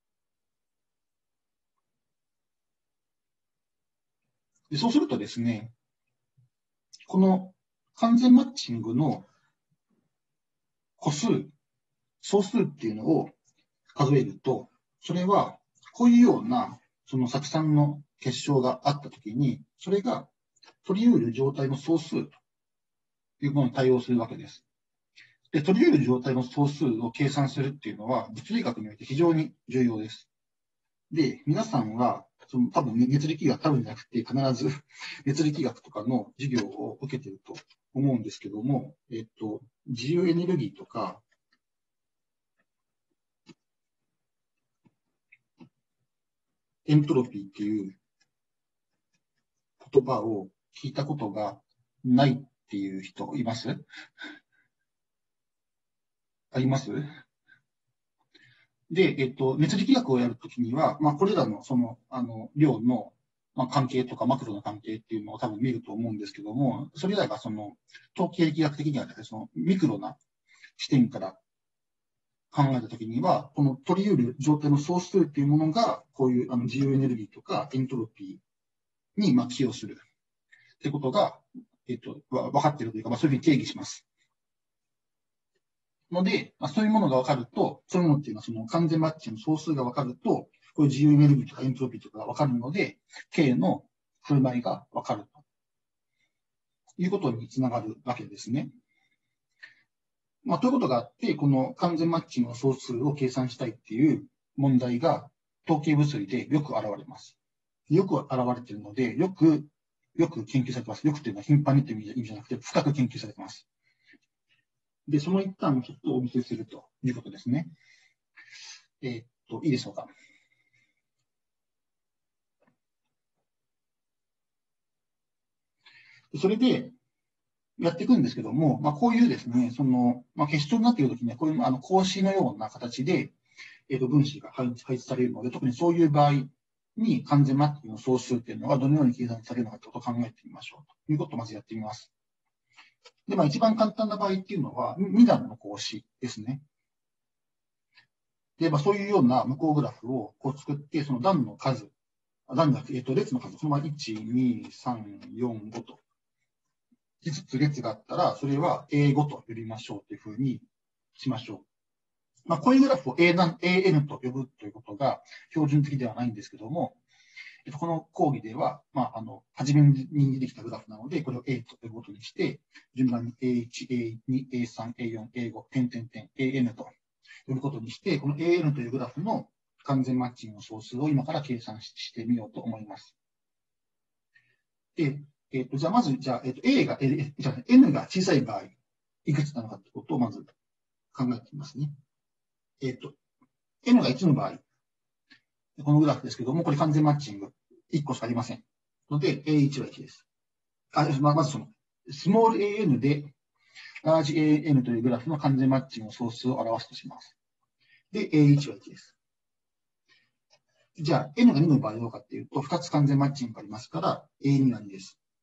でそうするとですね、この完全マッチングの個数、総数っていうのを数えると、それはこういうようなその酢酸の結晶があったときに、それが取り得る状態の総数というものに対応するわけです。で、取り得る状態の総数を計算するっていうのは、物理学において非常に重要です。 で、皆さんは、多分熱力学、多分じゃなくて必ず熱力学とかの授業を受けていると思うんですけども、自由エネルギーとか、エントロピーっていう言葉を聞いたことがないっていう人います？あります？で、熱力学をやるときには、これらの量の、関係とかマクロの関係っていうのを多分見ると思うんですけども、それらが統計力学的にはミクロな視点から考えたときには、この取り得る状態の総数っていうものが、こういう自由エネルギーとかエントロピーに寄与するってことが、分かっているというか、そういうふうに定義します。ので、そういうものが分かると、そういうものっていうのは完全マッチの総数が分かると、こういう自由エネルギーとかエントロピーとかが分かるので、K の振る舞いが分かるということにつながるわけですね。ということがあって、この完全マッチの総数を計算したいっていう問題が統計物理でよく現れます。よく現れているので、よく研究されてます。よくというのは頻繁にという意味じゃなくて、深く研究されてます。で、その一端をちょっとお見せするということですね。いいでしょうか。それで、やっていくんですけども、こういうですね、結晶になっているときには、こういう格子のような形で、分子が配置されるので、特にそういう場合に完全マッチの総数っていうのがどのように計算されるのかということを考えてみましょうということをまずやってみます。で、一番簡単な場合っていうのは、2段の格子ですね。で、そういうような向こうグラフをこう作って、その段の数、列の数、その1、2、3、4、5と、5つ列があったら、それは A5 と呼びましょうというふうにしましょう。こういうグラフを AN と呼ぶということが標準的ではないんですけども、この講義では、初めに出てきたグラフなので、これを A と呼ぶことにして、順番に A1、A2、A3、A4、A5、AN と呼ぶことにして、この AN というグラフの完全マッチングの総数を今から計算してみようと思います。で、じゃあまず、A が、N が小さい場合、いくつなのかということをまず考えてみますね。N が1の場合、このグラフですけども、これ完全マッチング1個しかありません。ので、A1 は1です。まずスモール AN で、ラージ AN というグラフの完全マッチングの総数を表すとします。で、A1 は1です。じゃあ、N が2の場合はどうかっていうと、2つ完全マッチングがありますから、A2 は2です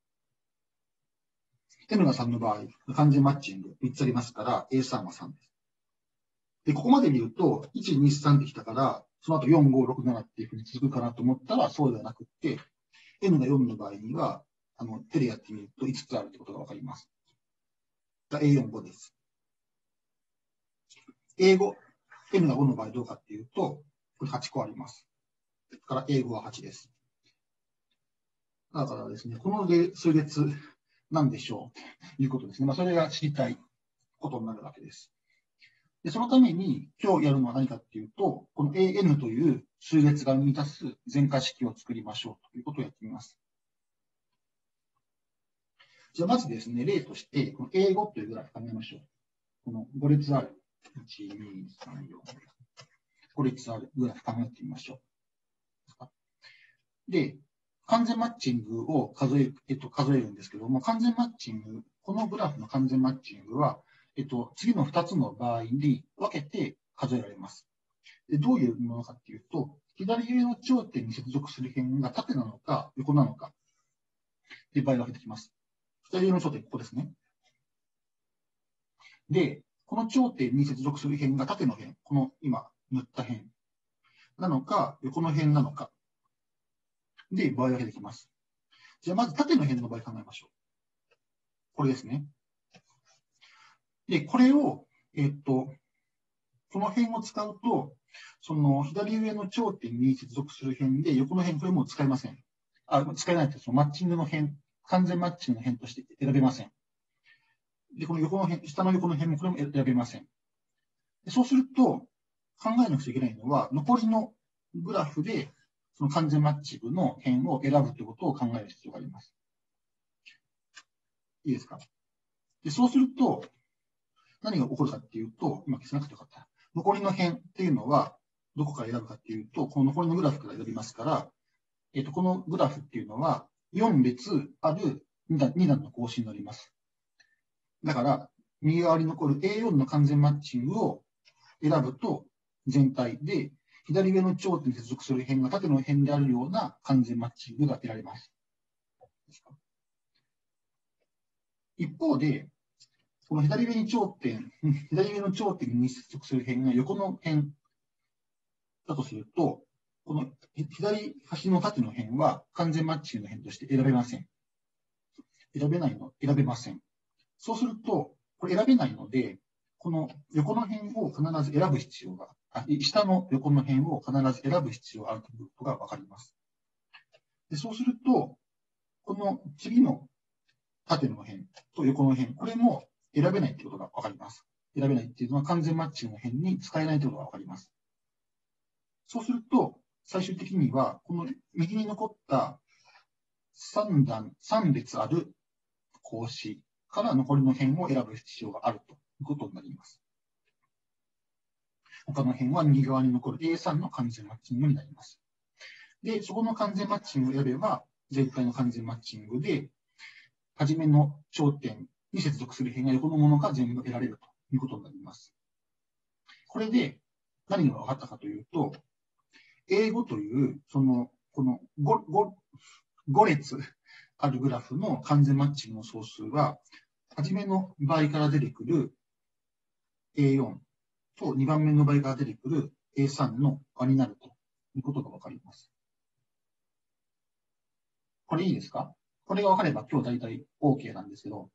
。N が3の場合、完全マッチング3つありますから、A3 は3です。で、ここまで見ると、1、2、3ってきたから、その後4、5、6、7っていうふうに続くかなと思ったら、そうではなくて、N が4の場合には、手でやってみると5つあるということがわかります。A4、5です。A5、N が5の場合どうかっていうと、これ8個あります。から A5 は8です。だからですね、この数列なんでしょうということですね。それが知りたいことになるわけです。で、そのために今日やるのは何かっていうと、この AN という数列が生み出す全化式を作りましょうということをやってみます。じゃあまずですね、例として、この A5 というグラフ考えましょう。この5列ある。1、2、3、4。5列あるグラフ考えてみましょう。で、完全マッチングを数えるんですけども、完全マッチング、このグラフの完全マッチングは、次の2つの場合に分けて数えられます。で、どういうものかっていうと、左上の頂点に接続する辺が縦なのか横なのかという場合が出てきます。左上の頂点、ここですね。で、この頂点に接続する辺が縦の辺、この今塗った辺なのか、横の辺なのかで場合が出てきます。じゃあまず縦の辺の場合考えましょう。これですね。で、これを、この辺を使うと、その左上の頂点に接続する辺で、横の辺、これもう使いません。使えないと、そのマッチングの辺、完全マッチングの辺として選べません。で、この横の辺、下の横の辺もこれも選べません。でそうすると、考えなくちゃいけないのは、残りのグラフでその完全マッチングの辺を選ぶということを考える必要があります。いいですか？で、そうすると、何が起こるかっていうと、今消さなくてよかった。残りの辺っていうのは、どこから選ぶかっていうと、この残りのグラフから選びますから、このグラフっていうのは、4列ある2段の格子になります。だから、右側に残る A4 の完全マッチングを選ぶと、全体で、左上の頂点に接続する辺が縦の辺であるような完全マッチングが得られます。一方で、この左上の頂点に接続する辺が横の辺だとすると、この左端の縦の辺は完全マッチングの辺として選べません。選べません。そうすると、これ選べないので、この横の辺を必ず選ぶ必要が、下の横の辺を必ず選ぶ必要があるということがわかります。で、そうすると、この次の縦の辺と横の辺、これも選べないということがわかります。選べないっていうのは完全マッチングの辺に使えないということがわかります。そうすると、最終的には、この右に残った3列ある格子から残りの辺を選ぶ必要があるということになります。他の辺は右側に残る A3 の完全マッチングになります。で、そこの完全マッチングを選べば、全体の完全マッチングで、初めの頂点に接続する辺が横のものが全部得られるということになります。これで何が分かったかというと、A5 という、この 5列あるグラフの完全マッチングの総数は、初めの場合から出てくる A4 と2番目の場合から出てくる A3 の和になるということが分かります。これいいですか？これが分かれば今日大体 OK なんですけど、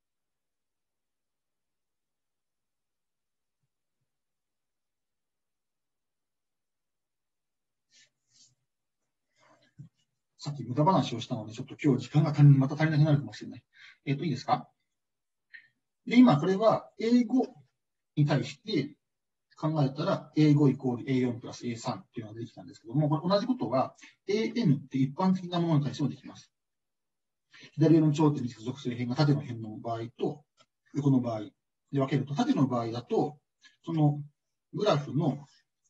さっき無駄話をしたので、ちょっと今日時間がまた足りなくなるかもしれない。いいですか？で、今これは英語に対して考えたら、A5 イコール A4 プラス A3 っていうのができたんですけども、これ同じことは AN って一般的なものに対してもできます。左上の頂点に接続する辺が縦の辺の場合と横の場合で分けると、縦の場合だと、そのグラフの、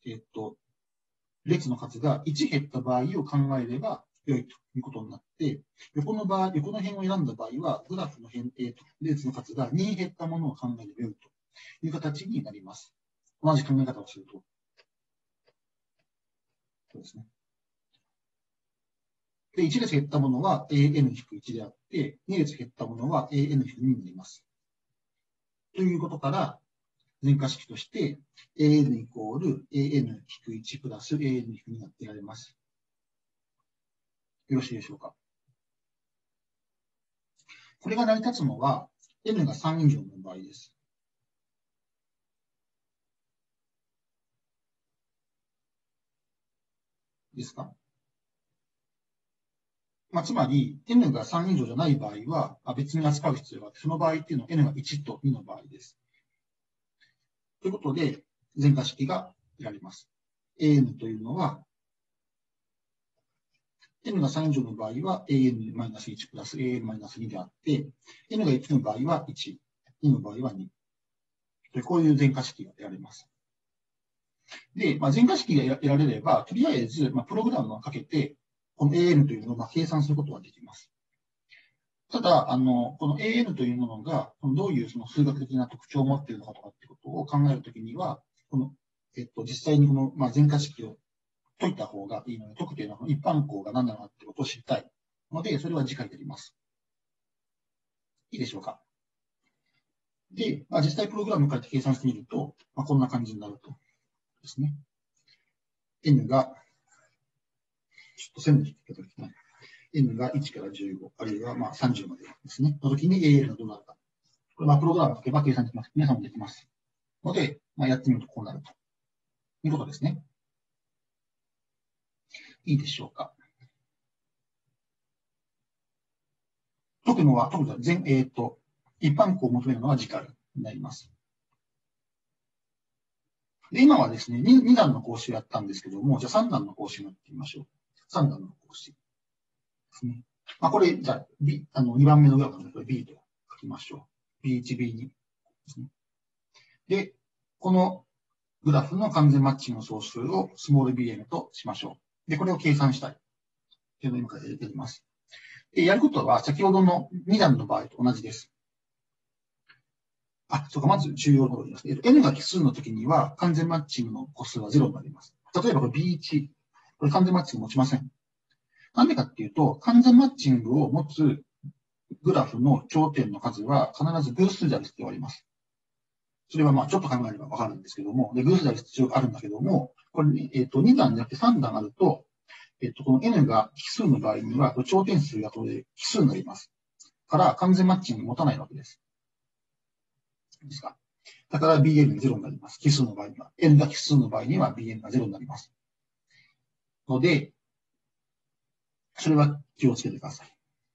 列の数が1減った場合を考えれば良いということになって、横の辺を選んだ場合は、グラフの列の数が2減ったものを考えれば良いという形になります。同じ考え方をすると。そうですね。で、1列減ったものは AN-1 であって、2列減ったものは AN-2 になります。ということから、全化式として AN イコール AN-1 プラス AN-2 が得られます。よろしいでしょうか。これが成り立つのは N が3以上の場合です。ですか？つまり N が3以上じゃない場合は別に扱う必要があって、その場合っていうのは N が1と2の場合です。ということで、全化式が得られます。AN というのは、N が3以上の場合は AN-1 プラス AN-2 であって、N が1の場合は1、2の場合は2。こういう全化式が得られます。で、全化式が得られれば、とりあえず、プログラムをかけて、この AN というのを計算することができます。ただ、この AN というものが、どういうその数学的な特徴を持っているのかとかっていうことを考えるときには、実際にこの、全化式を解いた方がいいので、解くというのは一般項が何なのかってことを知りたいので、それは次回やります。いいでしょうか。で、実際プログラムを書いて計算してみると、こんな感じになるとですね。N が、ちょっと線で引くときね。N が1から15、あるいは30までですね。の時に AN がどうなるか。これプログラムを書けば計算できます。皆さんもできます。ので、やってみるとこうなるということですね。いいでしょうか。解くのは、一般項を求めるのは次回になります。で、今はですね、2段の講習をやったんですけども、じゃあ3段の講習をやってみましょう。 3段の格子ですね。これ、じゃあ、2番目のグラフなので、これ B と書きましょう。B1、B2 ですね。で、このグラフの完全マッチングの総数をスモール bn としましょう。で、これを計算したい。というのを今からやります。で、やることは先ほどの2段の場合と同じです。そうか、まず重要なことを言います。n が奇数の時には完全マッチングの個数は0になります。例えばこれ B1、これ完全マッチング持ちません。なんでかっていうと、完全マッチングを持つグラフの頂点の数は必ず偶数である必要があります。それはちょっと考えればわかるんですけども、で、偶数である必要があるんだけども、これ、2段じゃなくて3段あると、この n が奇数の場合には、頂点数がこれ奇数になります。から完全マッチング持たないわけです。ですか。だから bn が0になります。奇数の場合には。n が奇数の場合には bn が0になります。ので、それは気をつけてください。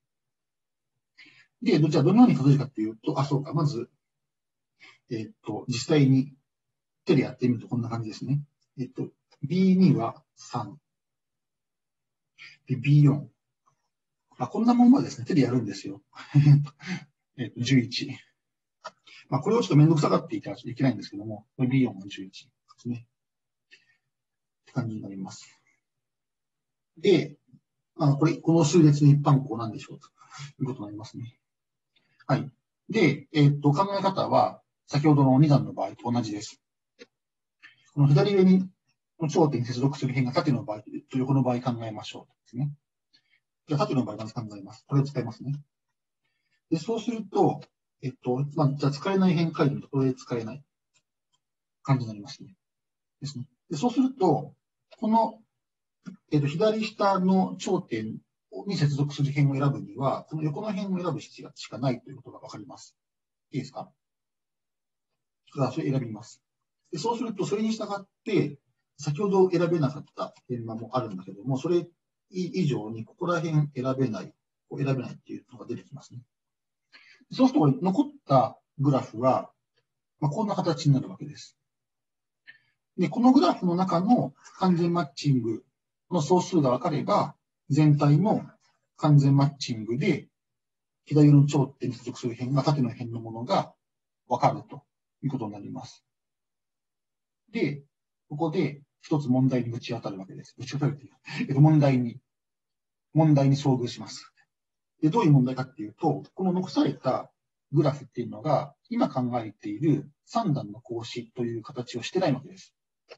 で、じゃあどのように数えるかっていうと、そうか、まず、実際に手でやってみるとこんな感じですね。B2 は3。で、B4。こんなもんまですね、手でやるんですよ。11。これをちょっとめんどくさがっていたらいけないんですけども、これ B4 も11ですね。って感じになります。で、この数列の一般項なんでしょうということになりますね。はい。で、考え方は、先ほどの2段の場合と同じです。この左上に頂点に接続する辺が縦の場合と横の場合考えましょうですね。じゃあ縦の場合まず考えます。これを使いますね。で、そうすると、じゃあ使えない辺書いてみると、これで使えない感じになりますね。ですね。で、そうすると、この、左下の頂点に接続する辺を選ぶには、この横の辺を選ぶ必要しかないということがわかります。いいですか？それ選びます。で、そうすると、それに従って、先ほど選べなかった辺もあるんだけども、それ以上にここら辺選べないっていうのが出てきますね。そうすると、残ったグラフは、こんな形になるわけです。で、このグラフの中の完全マッチングの総数が分かれば、全体も完全マッチングで、左の頂点に接続する辺が縦の辺のものが分かるということになります。で、ここで一つ問題にぶち当たるわけです。ぶち当たるという、問題に遭遇します。で、どういう問題かっていうと、この残されたグラフっていうのが、今考えている3段の格子という形をしてないわけです。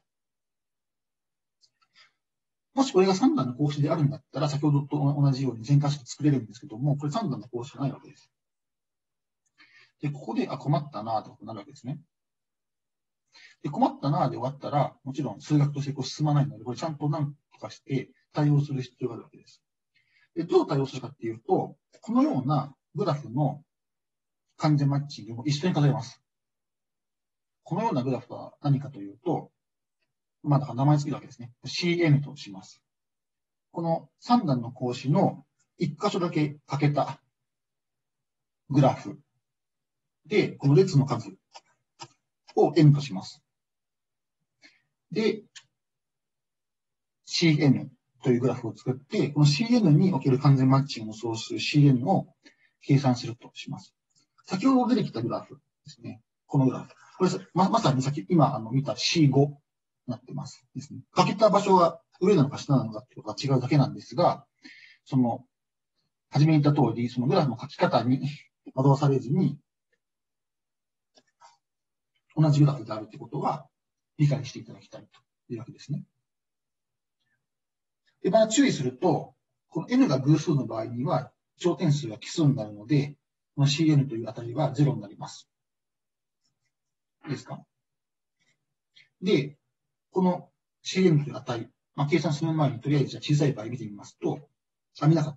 もしこれが3段の格子であるんだったら、先ほどと同じように全箇所作れるんですけども、これ3段の格子じゃないわけです。で、ここで、困ったなぁとなるわけですね。で、困ったなぁで終わったら、もちろん数学として進まないので、これちゃんと何とかして対応する必要があるわけです。で、どう対応するかっていうと、このようなグラフの完全マッチングも一緒に数えます。このようなグラフは何かというと、だから名前つけるわけですね。CN とします。この3段の格子の1箇所だけ欠けたグラフで、この列の数を N とします。で、CN というグラフを作って、この CN における完全マッチングの総数 CN を計算するとします。先ほど出てきたグラフですね。このグラフ。これまさに今見た C5 になってますですね。欠けた場所が上なのか下なのかっていうことが違うだけなんですが、初めに言った通り、そのグラフの書き方に惑わされずに、同じグラフであるということは理解していただきたいというわけですね。で、注意すると、この n が偶数の場合には、頂点数が奇数になるので、この Cn という値は0になります。いいですか？で、この Cn という値、計算する前にとりあえず小さい場合見てみますと、見なかった。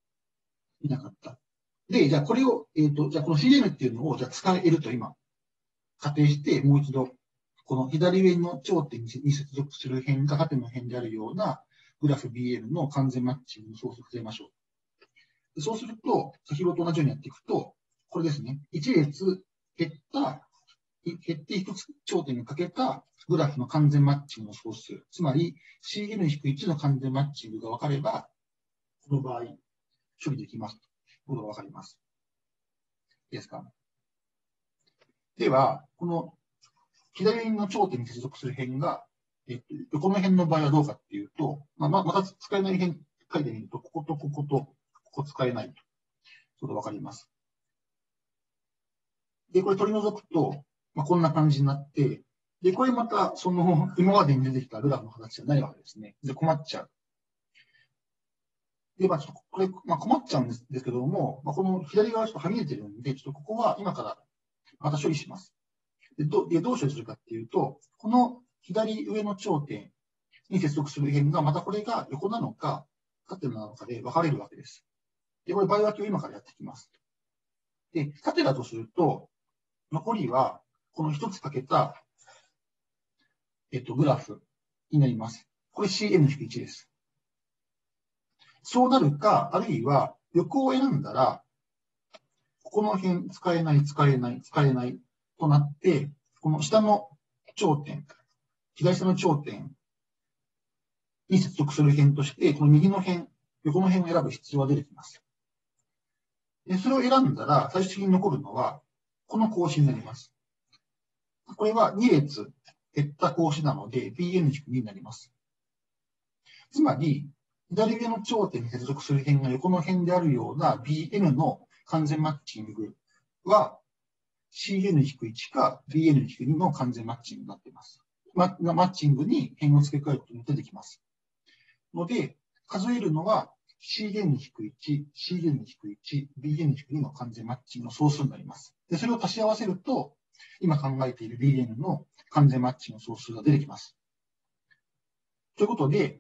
で、じゃあこれを、じゃあこの Cn っていうのを、じゃあ使えると今、仮定して、もう一度、この左上の頂点に接続する辺が縦の辺であるようなグラフ BL の完全マッチングの総数を数えましょう。そうすると、先ほどと同じようにやっていくと、これですね。1列減った決定一つ頂点にかけたグラフの完全マッチングの総数、つまり Cn-1 の完全マッチングが分かれば、この場合、処理できますということが分かります。いいですか？では、この左の頂点に接続する辺が、横の辺の場合はどうかっていうと、また使えない辺書いてみると、こことこことここ使えないと。そう分かります。で、これ取り除くと、こんな感じになって、で、これまた、今までに出てきたルラの形じゃないわけですね。で、困っちゃう。で、ちょっとこれ、困っちゃうんですけども、この左側ちょっとはみ出てるんで、ちょっとここは今からまた処理します。で、どう処理するかっていうと、この左上の頂点に接続する辺が、またこれが横なのか、縦なのかで分かれるわけです。で、これ倍分けを今からやっていきます。で、縦だとすると、残りは、この一つかけた、グラフになります。これ Cn-1 です。そうなるか、あるいは、横を選んだら、ここの辺使えない、使えない、使えないとなって、この下の頂点、左下の頂点に接続する辺として、この右の辺、横の辺を選ぶ必要が出てきます。で、それを選んだら、最終的に残るのは、この格子になります。これは2列減った格子なので、Bn-2 になります。つまり、左上の頂点に接続する辺が横の辺であるような Bn の完全マッチングは Cn-1 か Bn-2 の完全マッチングになっています。マッチングに辺を付け加えることによってできます。ので、数えるのは Cn-1、Cn-1、Bn-2 の完全マッチングの総数になります。で、それを足し合わせると、今考えている Bn の完全マッチングの総数が出てきます。ということで、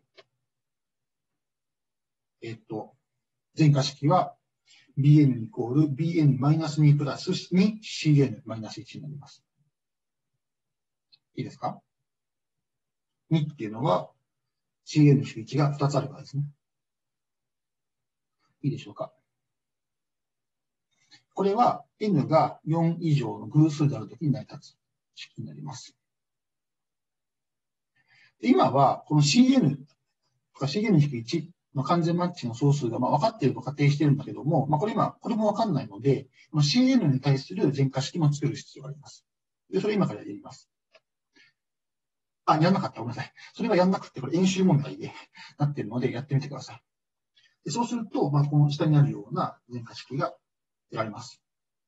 全化式は Bn イコール Bn-2 プラス 2Cn-1 になります。いいですか？ 2 っていうのは Cn-1 が2つあるからですね。いいでしょうか？これは n が4以上の偶数であるときに成り立つ式になります。今はこの Cn とか Cn-1 の完全マッチの総数が分かっていると仮定しているんだけども、これも分かんないので、この Cn に対する全化式も作る必要があります。で、それ今からやります。やんなかった。ごめんなさい。それはやんなくて、これ演習問題でなっているので、やってみてください。でそうすると、この下にあるような全化式が得られます。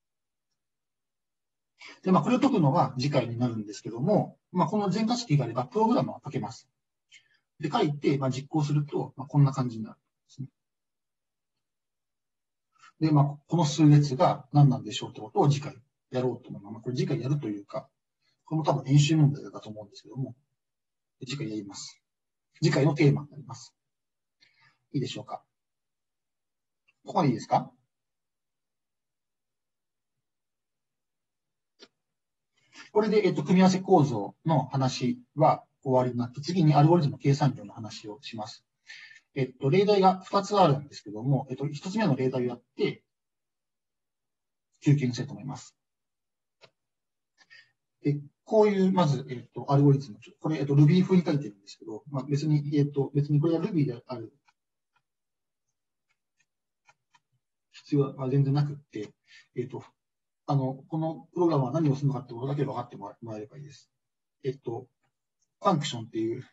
で、これを解くのは次回になるんですけども、この全化式があれば、プログラムは書けます。で、書いて、実行すると、こんな感じになるんですね。で、この数列が何なんでしょうってことを次回やろうと思います。これ次回やるというか、これも多分演習問題だと思うんですけども、次回やります。次回のテーマになります。いいでしょうか？ここまでいいですか？これで、組み合わせ構造の話は終わりになって、次にアルゴリズムの計算量の話をします。例題が2つあるんですけども、1つ目の例題をやって、休憩にしたいと思います。こういう、まず、アルゴリズム。これ、Ruby 風に書いてるんですけど、別にこれは Ruby である必要は全然なくって、このプログラムは何をするのかってことだけ分かってもらえればいいです。ファンクションっていう、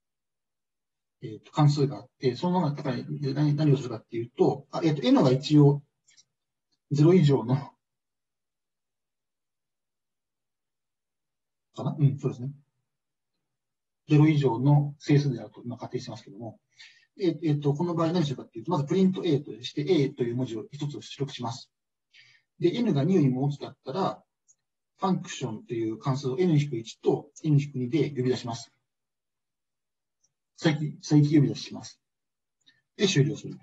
関数があって、その中で何をするかっていうと、n が一応0以上の、かな？そうですね。0以上の整数であると今仮定してますけども、この場合何するかっていうと、まずプリント A として A という文字を一つ出力します。で、n が2よりも大きかったら、ファンクションという関数を n-1 と n-2 で呼び出します。再帰呼び出しします。で、終了する。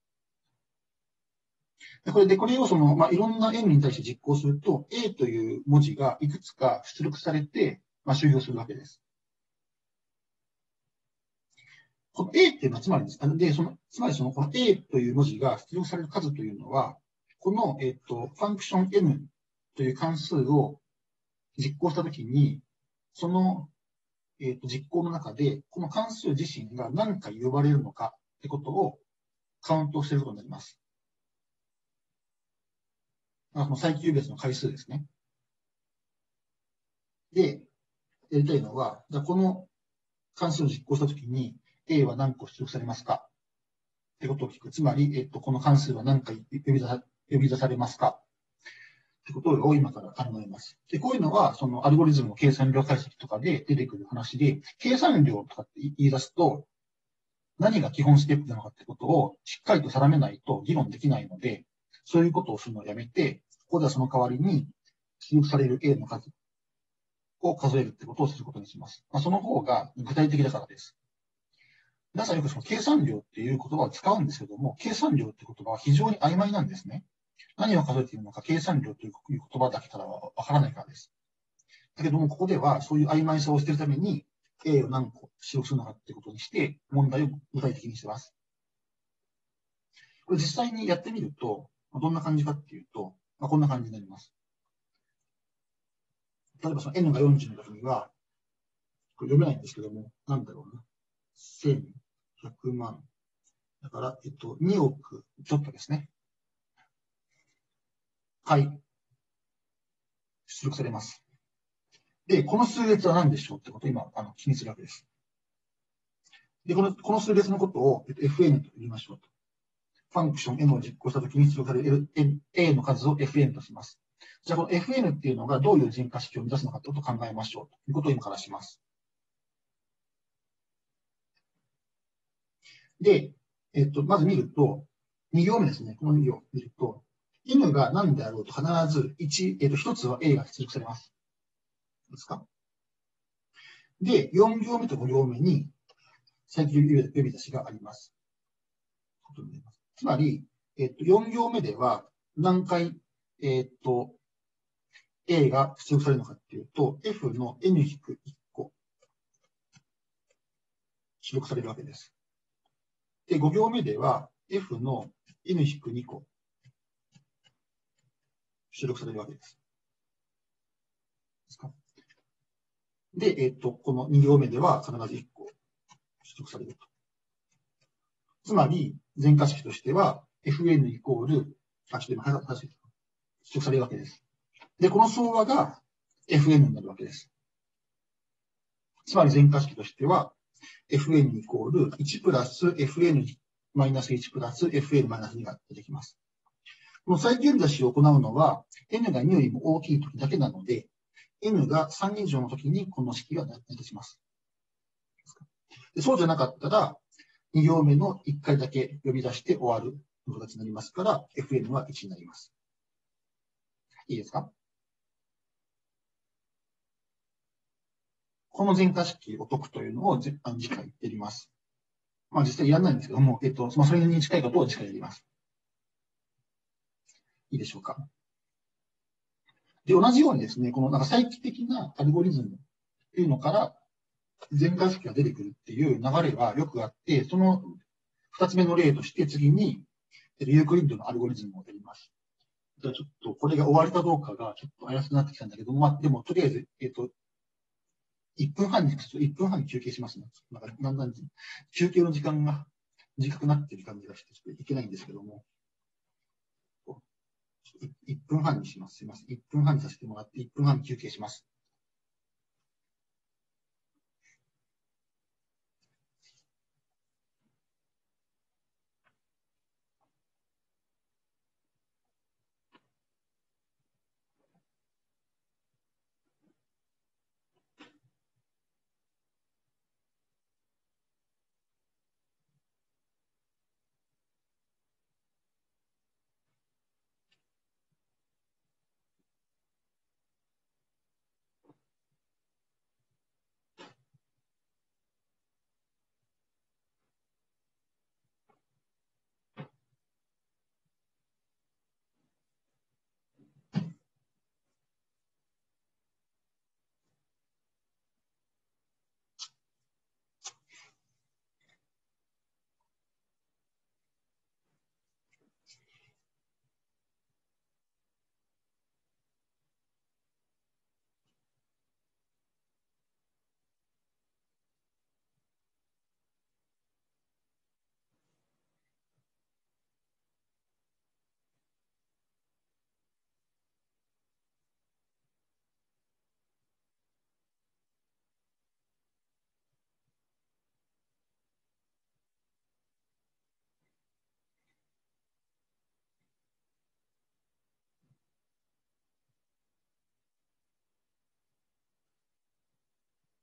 これをいろんな n に対して実行すると、A という文字がいくつか出力されて、終了するわけです。この A っていうのはつまりです。この A という文字が出力される数というのは、この、ファンクション n という関数を実行したときに、その、実行の中で、この関数自身が何回呼ばれるのかってことをカウントしていることになります。その再帰別の回数ですね。で、やりたいのは、じゃあこの関数を実行したときに、A は何個出力されますかってことを聞く。つまり、この関数は何回呼び出されますかってことを今から考えます。で、こういうのは、そのアルゴリズムの計算量解析とかで出てくる話で、計算量とかって言い出すと、何が基本ステップなのかってことをしっかりと定めないと議論できないので、そういうことをするのをやめて、ここではその代わりに出力される A の数を数えるってことをすることにします。その方が具体的だからです。皆さんよくその計算量っていう言葉を使うんですけども、計算量って言葉は非常に曖昧なんですね。何を数えているのか、計算量という言葉だけからはわからないからです。だけども、ここではそういう曖昧さを捨てるために、A を何個出力するのかってことにして、問題を具体的にしてます。これ実際にやってみると、どんな感じかっていうと、こんな感じになります。例えばその N が40の時には、これ読めないんですけども、なんだろうな。1100万。だから、2億ちょっとですね。回、出力されます。で、この数列は何でしょうってことを今、気にするわけです。で、この数列のことを、fn と言いましょうと。ファンクション n を実行したときに出力される a の数を fn とします。じゃあ、この fn っていうのがどういう人化式を生み出すのかということを考えましょうということを今からします。で、まず見ると、2行目ですね。この2行を見ると、犬が何であろうと必ず1つは A が出力されます。ですか？で、4行目と5行目に再帰呼び出しがあります。つまり、4行目では何回、A が出力されるのかっていうと、F の N-1 個出力されるわけです。で、5行目では F の N-2 個出力されるわけです。で、この2行目では必ず1個出力されると。つまり、全化式としては、fn イコール、ちょっと今、出力されるわけです。で、この相和が fn になるわけです。つまり、全化式としては、fn イコール1プラス fn マイナス1プラス fn マイナス2が出てきます。この再帰呼び出しを行うのは、n が2よりも大きい時だけなので、n が3以上の時にこの式が成り立ちます。でそうじゃなかったら、2行目の1回だけ呼び出して終わる形になりますから、fn は1になります。いいですか？この全化式を解くというのを次回やります。実際やらないんですけども、それに近いことを次回やります。いいでしょうか？で、同じようにですね、このなんか再帰的なアルゴリズムというのから全化式が出てくるっていう流れがよくあって、その2つ目の例として次にユークリッドのアルゴリズムをやります。じゃあちょっとこれが終わりかどうかがちょっと怪しくなってきたんだけども、でもとりあえず、1分半に休憩しますね。だんだん休憩の時間が短くなっている感じがして、ちょっといけないんですけども、1分半にします。すみません。1分半にさせてもらって、1分半休憩します。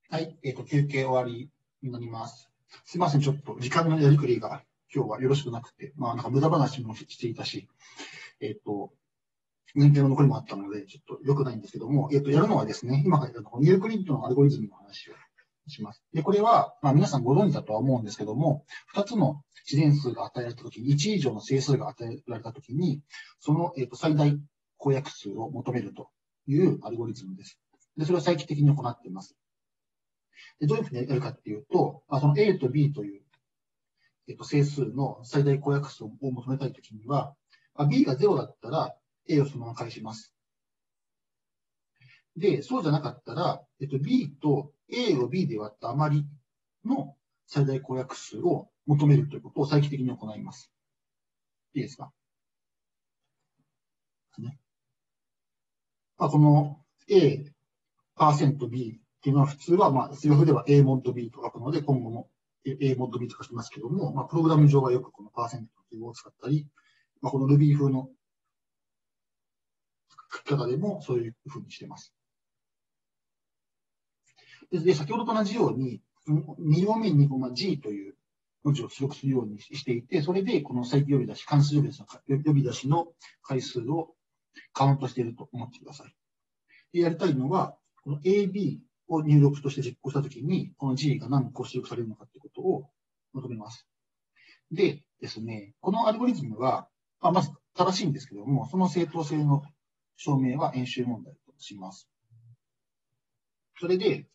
はい、休憩終わりになります。すいません、ちょっと時間のやりくりが今日はよろしくなくて、なんか無駄話もしていたし、人間の残りもあったので、ちょっと良くないんですけども、やるのはですね、今書いたニュークリッドのアルゴリズムの話をします。で、これは、皆さんご存知だとは思うんですけども、2つの自然数が与えられたときに、1以上の整数が与えられたときに、その、最大公約数を求めるというアルゴリズムです。で、それを再帰的に行っています。で、どういうふうにやるかっていうと、その A と B という、整数の最大公約数を求めたいときには、B が0だったら A をそのまま返します。で、そうじゃなかったら、B と A を B で割った余りの最大公約数を求めるということを再帰的に行います。いいですか？ね。この A%B っていうのは普通は、数学では A モッド B と書くので、今後も A モッド B と書きますけども、プログラム上はよくこのパーセントの記号を使ったり、この Ruby 風の書き方でもそういうふうにしています。で、先ほどと同じように、2両面にG という文字を出力するようにしていて、それでこの最低呼び出し、関数呼び出しの回数をカウントしていると思ってください。で、やりたいのは、この AB を入力として実行したときに、この G が何個出力されるのかということを求めます。でですね、このアルゴリズムは、まず正しいんですけども、その正当性の証明は演習問題とします。それで、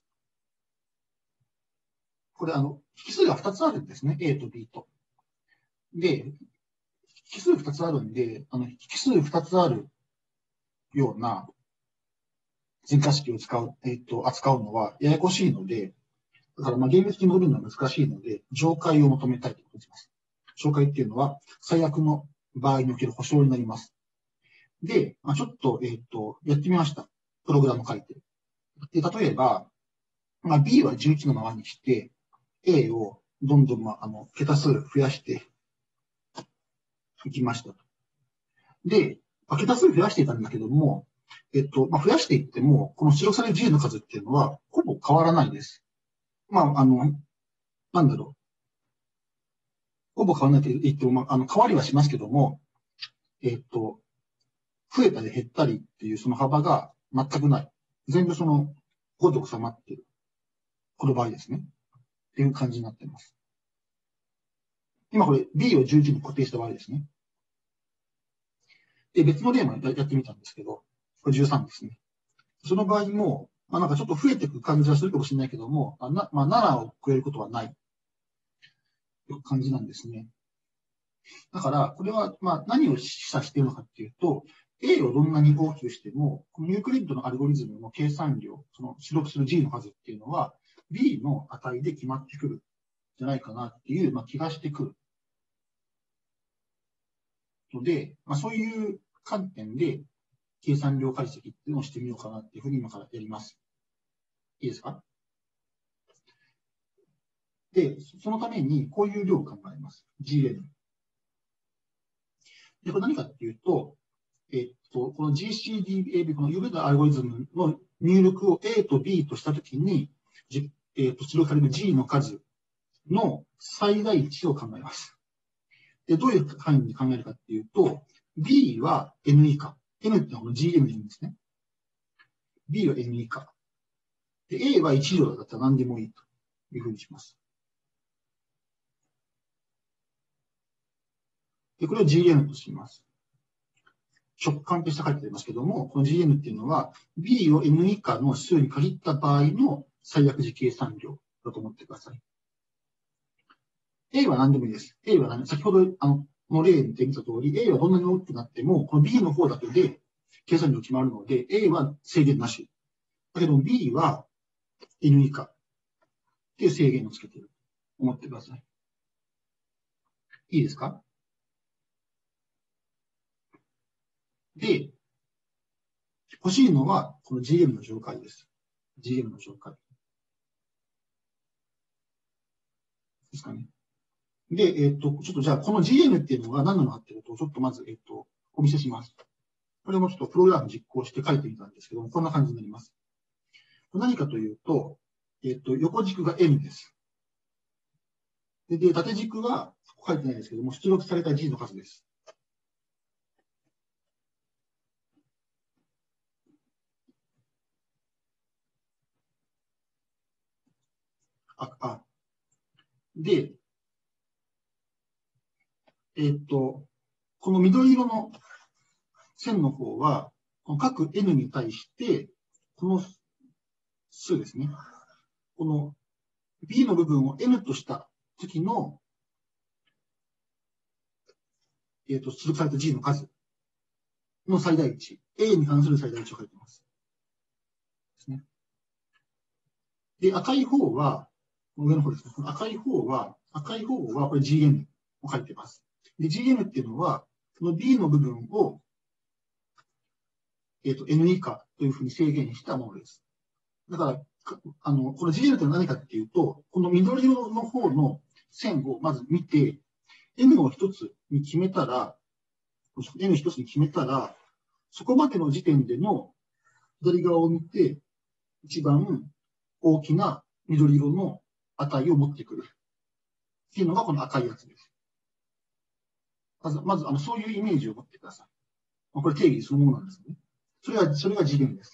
これ引数が2つあるんですね。A と B と。で、引数2つあるんで、引数2つあるような全化式を扱うのはややこしいので、だから厳密に戻るのは難しいので、上階を求めたいということにします。上階っていうのは最悪の場合における保証になります。で、ちょっと、やってみました。プログラム書いて。で、例えば、B は11のままにして、A をどんどん、桁数増やしていきましたと。で、桁数増やしていたんだけども、増やしていっても、この出力される G の数っていうのは、ほぼ変わらないです。なんだろう。ほぼ変わらないと言っても、変わりはしますけども、増えたり減ったりっていうその幅が全くない。全部その5で収まっている。この場合ですね。っていう感じになっています。今これ B を11に固定した場合ですね。で、別の例もやってみたんですけど、これ13ですね。その場合も、なんかちょっと増えていく感じはするかもしれないけども、7を超えることはないという感じなんですね。だから、これは、何を示唆しているのかっていうと、A をどんなに大きくしても、このユークリッドのアルゴリズムの計算量、その出力する G の数っていうのは、B の値で決まってくるんじゃないかなっていう、気がしてくる。ので、そういう観点で計算量解析っていうのをしてみようかなっていうふうに今からやります。いいですか？で、そのためにこういう量を考えます。GN。で、これ何かっていうと、この GCDAB、このユーのアルゴリズムの入力を A と B としたときに、出力される G の数の最大値を考えます。で、どういう範囲で考えるかっていうと、B は N 以下。N ってのはこの GM でいいんですね。B は N 以下。で、A は1乗だったら何でもいいというふうにします。で、これを GN とします。直感として書いてありますけども、この GN っていうのは B を N 以下の数に限った場合の最悪値計算量だと思ってください。A は何でもいいです。A は先ほどの例で見た通り、A はどんなに大きくなっても、この B の方だけで計算量決まるので、A は制限なし。だけど B は N 以下っていう制限をつけていると思ってください。いいですか？で、欲しいのは、この GM の上階です。GM の上階。ですかね。で、ちょっとじゃあ、この GM っていうのが何なのかっていうことを、ちょっとまず、お見せします。これもちょっとプログラム実行して書いてみたんですけども、こんな感じになります。何かというと、 横軸が N です。で、縦軸は、ここ書いてないですけども、出力された G の数です。で、この緑色の線の方は、この各 N に対して、この数ですね。この B の部分を N とした時の、出力された G の数の最大値、A に関する最大値を書いています。ですね。で、赤い方は、上の方ですね。この赤い方は、これ GN を書いています。で、GN っていうのは、この B の部分を、N 以下というふうに制限したものです。だから、この GN って何かっていうと、この緑色の方の線をまず見て、N を一つに決めたら、N 一つに決めたら、そこまでの時点での左側を見て、一番大きな緑色の値を持ってくる。っていうのがこの赤いやつです。まずそういうイメージを持ってください。これ定義そのものなんですね。それが次元です。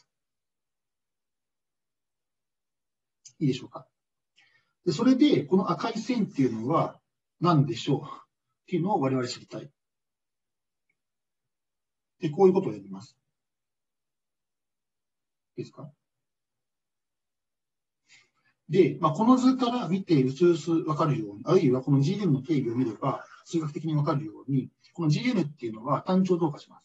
いいでしょうか。で、それで、この赤い線っていうのは何でしょうっていうのを我々知りたい。で、こういうことをやります。いいですか。で、この図から見てうすうすわかるように、あるいはこの GN の定義を見れば、数学的にわかるように、この GN っていうのは単調増加します。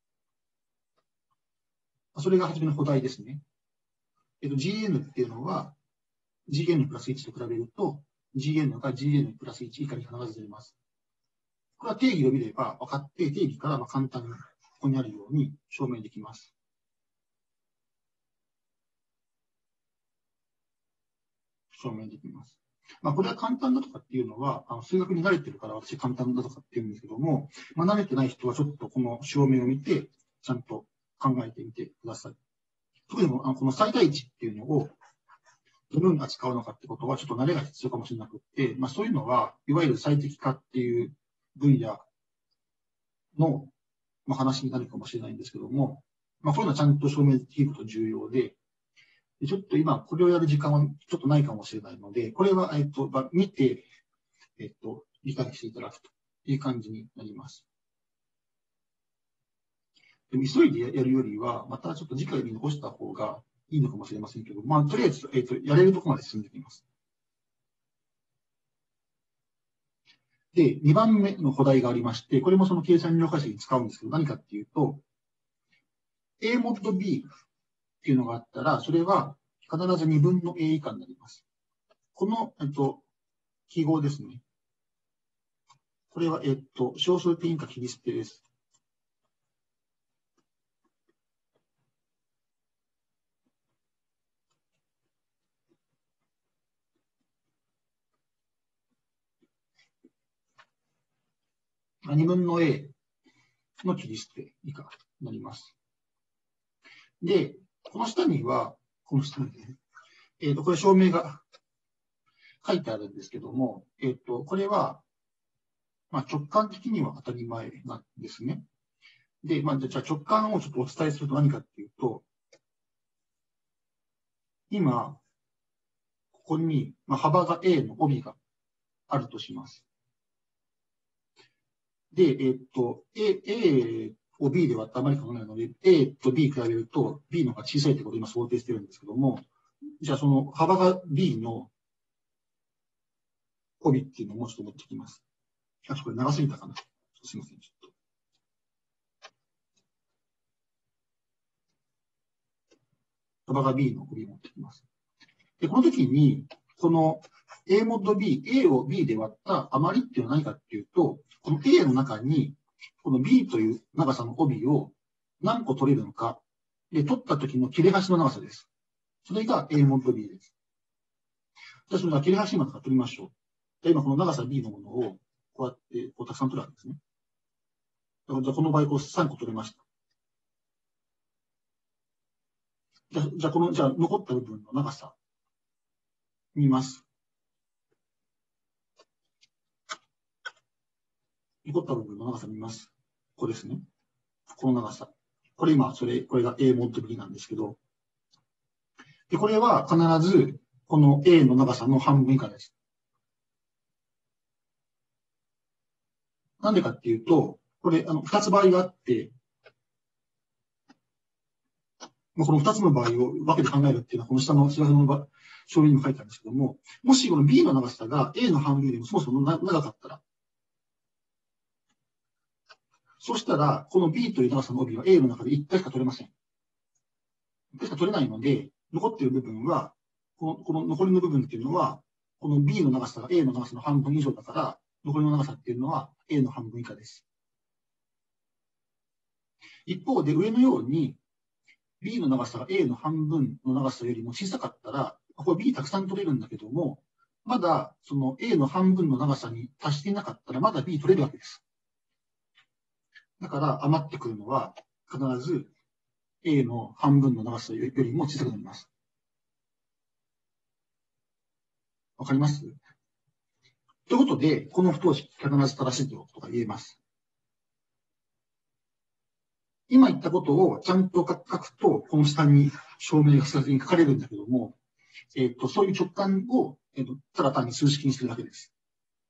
それが初めの補題ですね。GN っていうのは、GN プラス1と比べると、GN が GN プラス1以下に必ず出ます。これは定義を見れば分かって、定義から簡単にここにあるように証明できます。証明できます。これは簡単だとかっていうのは、数学に慣れてるから私簡単だとかって言うんですけども、慣れてない人はちょっとこの証明を見て、ちゃんと考えてみてください。特にこの最大値っていうのをどのように扱うのかってことはちょっと慣れが必要かもしれなくて、そういうのは、いわゆる最適化っていう分野の話になるかもしれないんですけども、こういうのはちゃんと証明できること重要で、ちょっと今これをやる時間はちょっとないかもしれないので、これは、見て、理解していただくという感じになります。でも急いでやるよりは、またちょっと次回に残した方がいいのかもしれませんけど、とりあえず、やれるところまで進んでいきます。で、2番目の補題がありまして、これもその計算量解析に使うんですけど、何かっていうと、A モッド B っていうのがあったら、それは必ず2分の A 以下になります。この、記号ですね。これは、小数点以下切り捨てです。2分の A の切り捨て以下になります。で、この下には、この下にね、これ証明が書いてあるんですけども、これは、直感的には当たり前なんですね。で、じゃあ直感をちょっとお伝えすると何かっていうと、今、ここに、幅が A の帯があるとします。で、A を B で割ってあまり考えないので、A と B 比べると B の方が小さいということを今想定してるんですけども、じゃあその幅が B の帯っていうのをもうちょっと持ってきます。これ長すぎたかな。すみません、ちょっと。幅が B の帯を持ってきます。で、この時に、この A モッド B、A を B で割った余りっていうのは何かっていうと、この A の中に、この B という長さの帯を何個取れるのか、で、取った時の切れ端の長さです。それが A モッド B です。じゃあ、それが切れ端今から取りましょう。で、今この長さ B のものを、こうやってたくさん取るわけですね。じゃあ、この場合、3個取れました。じゃあ、残った部分の長さ見ます。残った部分の長さ見ます。ここですね。この長さ。これ今、これが A モッド B なんですけど、で、これは必ず、この A の長さの半分以下です。なんでかっていうと、これ、二つ場合があって、この二つの場合を分けて考えるっていうのは、この下の芝生の証明にも書いてあるんですけども、もしこの B の長さが A の半分よりもそもそも長かったら、そうしたら、この B という長さの帯は A の中で1回しか取れません。1回しか取れないので、残っている部分は、この残りの部分っていうのは、この B の長さが A の長さの半分以上だから、残りの長さっていうのは A の半分以下です。一方で、上のように、B の長さが A の半分の長さよりも小さかったら、これ B たくさん取れるんだけども、まだその A の半分の長さに達していなかったら、まだ B 取れるわけです。だから余ってくるのは、必ず A の半分の長さよりも小さくなります。わかります？ということで、この不等式必ず正しいということが言えます。今言ったことをちゃんと書くと、この下に証明が書かれるんだけども、そういう直感を、ただ単に数式にするだけです。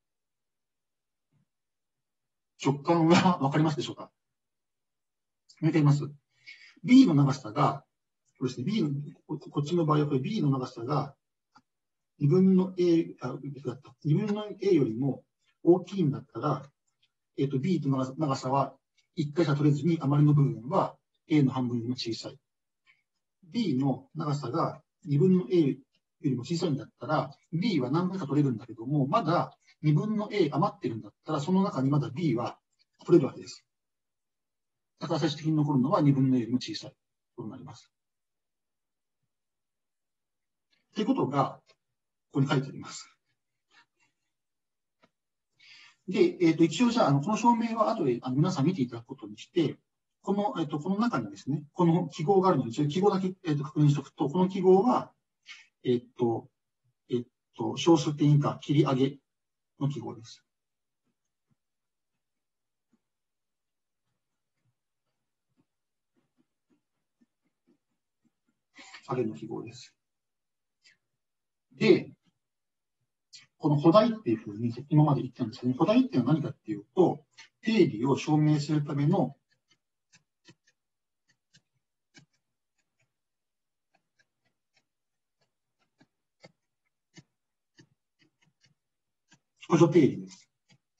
直感はわかりますでしょうか？見えています。B の長さが、これですね、こっちの場合はこれ B の長さが2分の A よりも大きいんだったら、B の長さは1回しか取れずに余りの部分は A の半分よりも小さい。B の長さが2分の A よりも小さいんだったら、B は何回か取れるんだけども、まだ2分の A 余ってるんだったら、その中にまだ B は取れるわけです。だから最終的に残るのは2分の A よりも小さいことになります。ということが、ここに書いてあります。で、一応じゃあ、この証明は後で皆さん見ていただくことにして、この中にですね、この記号があるので、一応記号だけ、確認しておくと、この記号は、小数点以下切り上げの記号です。上げの記号です。で、この補題っていうふうに今まで言ったんですけど、補題っていうのは何かっていうと、定理を証明するための補助定理です。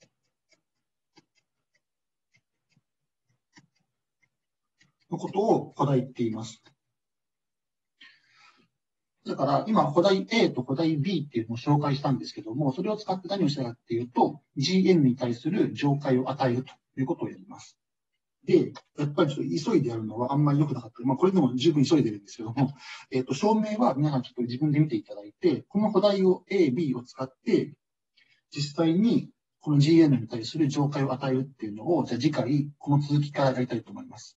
のことを補題って言います。だから、今、補題 A と補題 B っていうのを紹介したんですけども、それを使って何をしたかっていうと、GN に対する上解を与えるということをやります。で、やっぱりちょっと急いでやるのはあんまり良くなかった。これでも十分急いでるんですけども、証明は皆さんちょっと自分で見ていただいて、この補題を A、B を使って、実際にこの GN に対する上解を与えるっていうのを、じゃあ次回、この続きからやりたいと思います。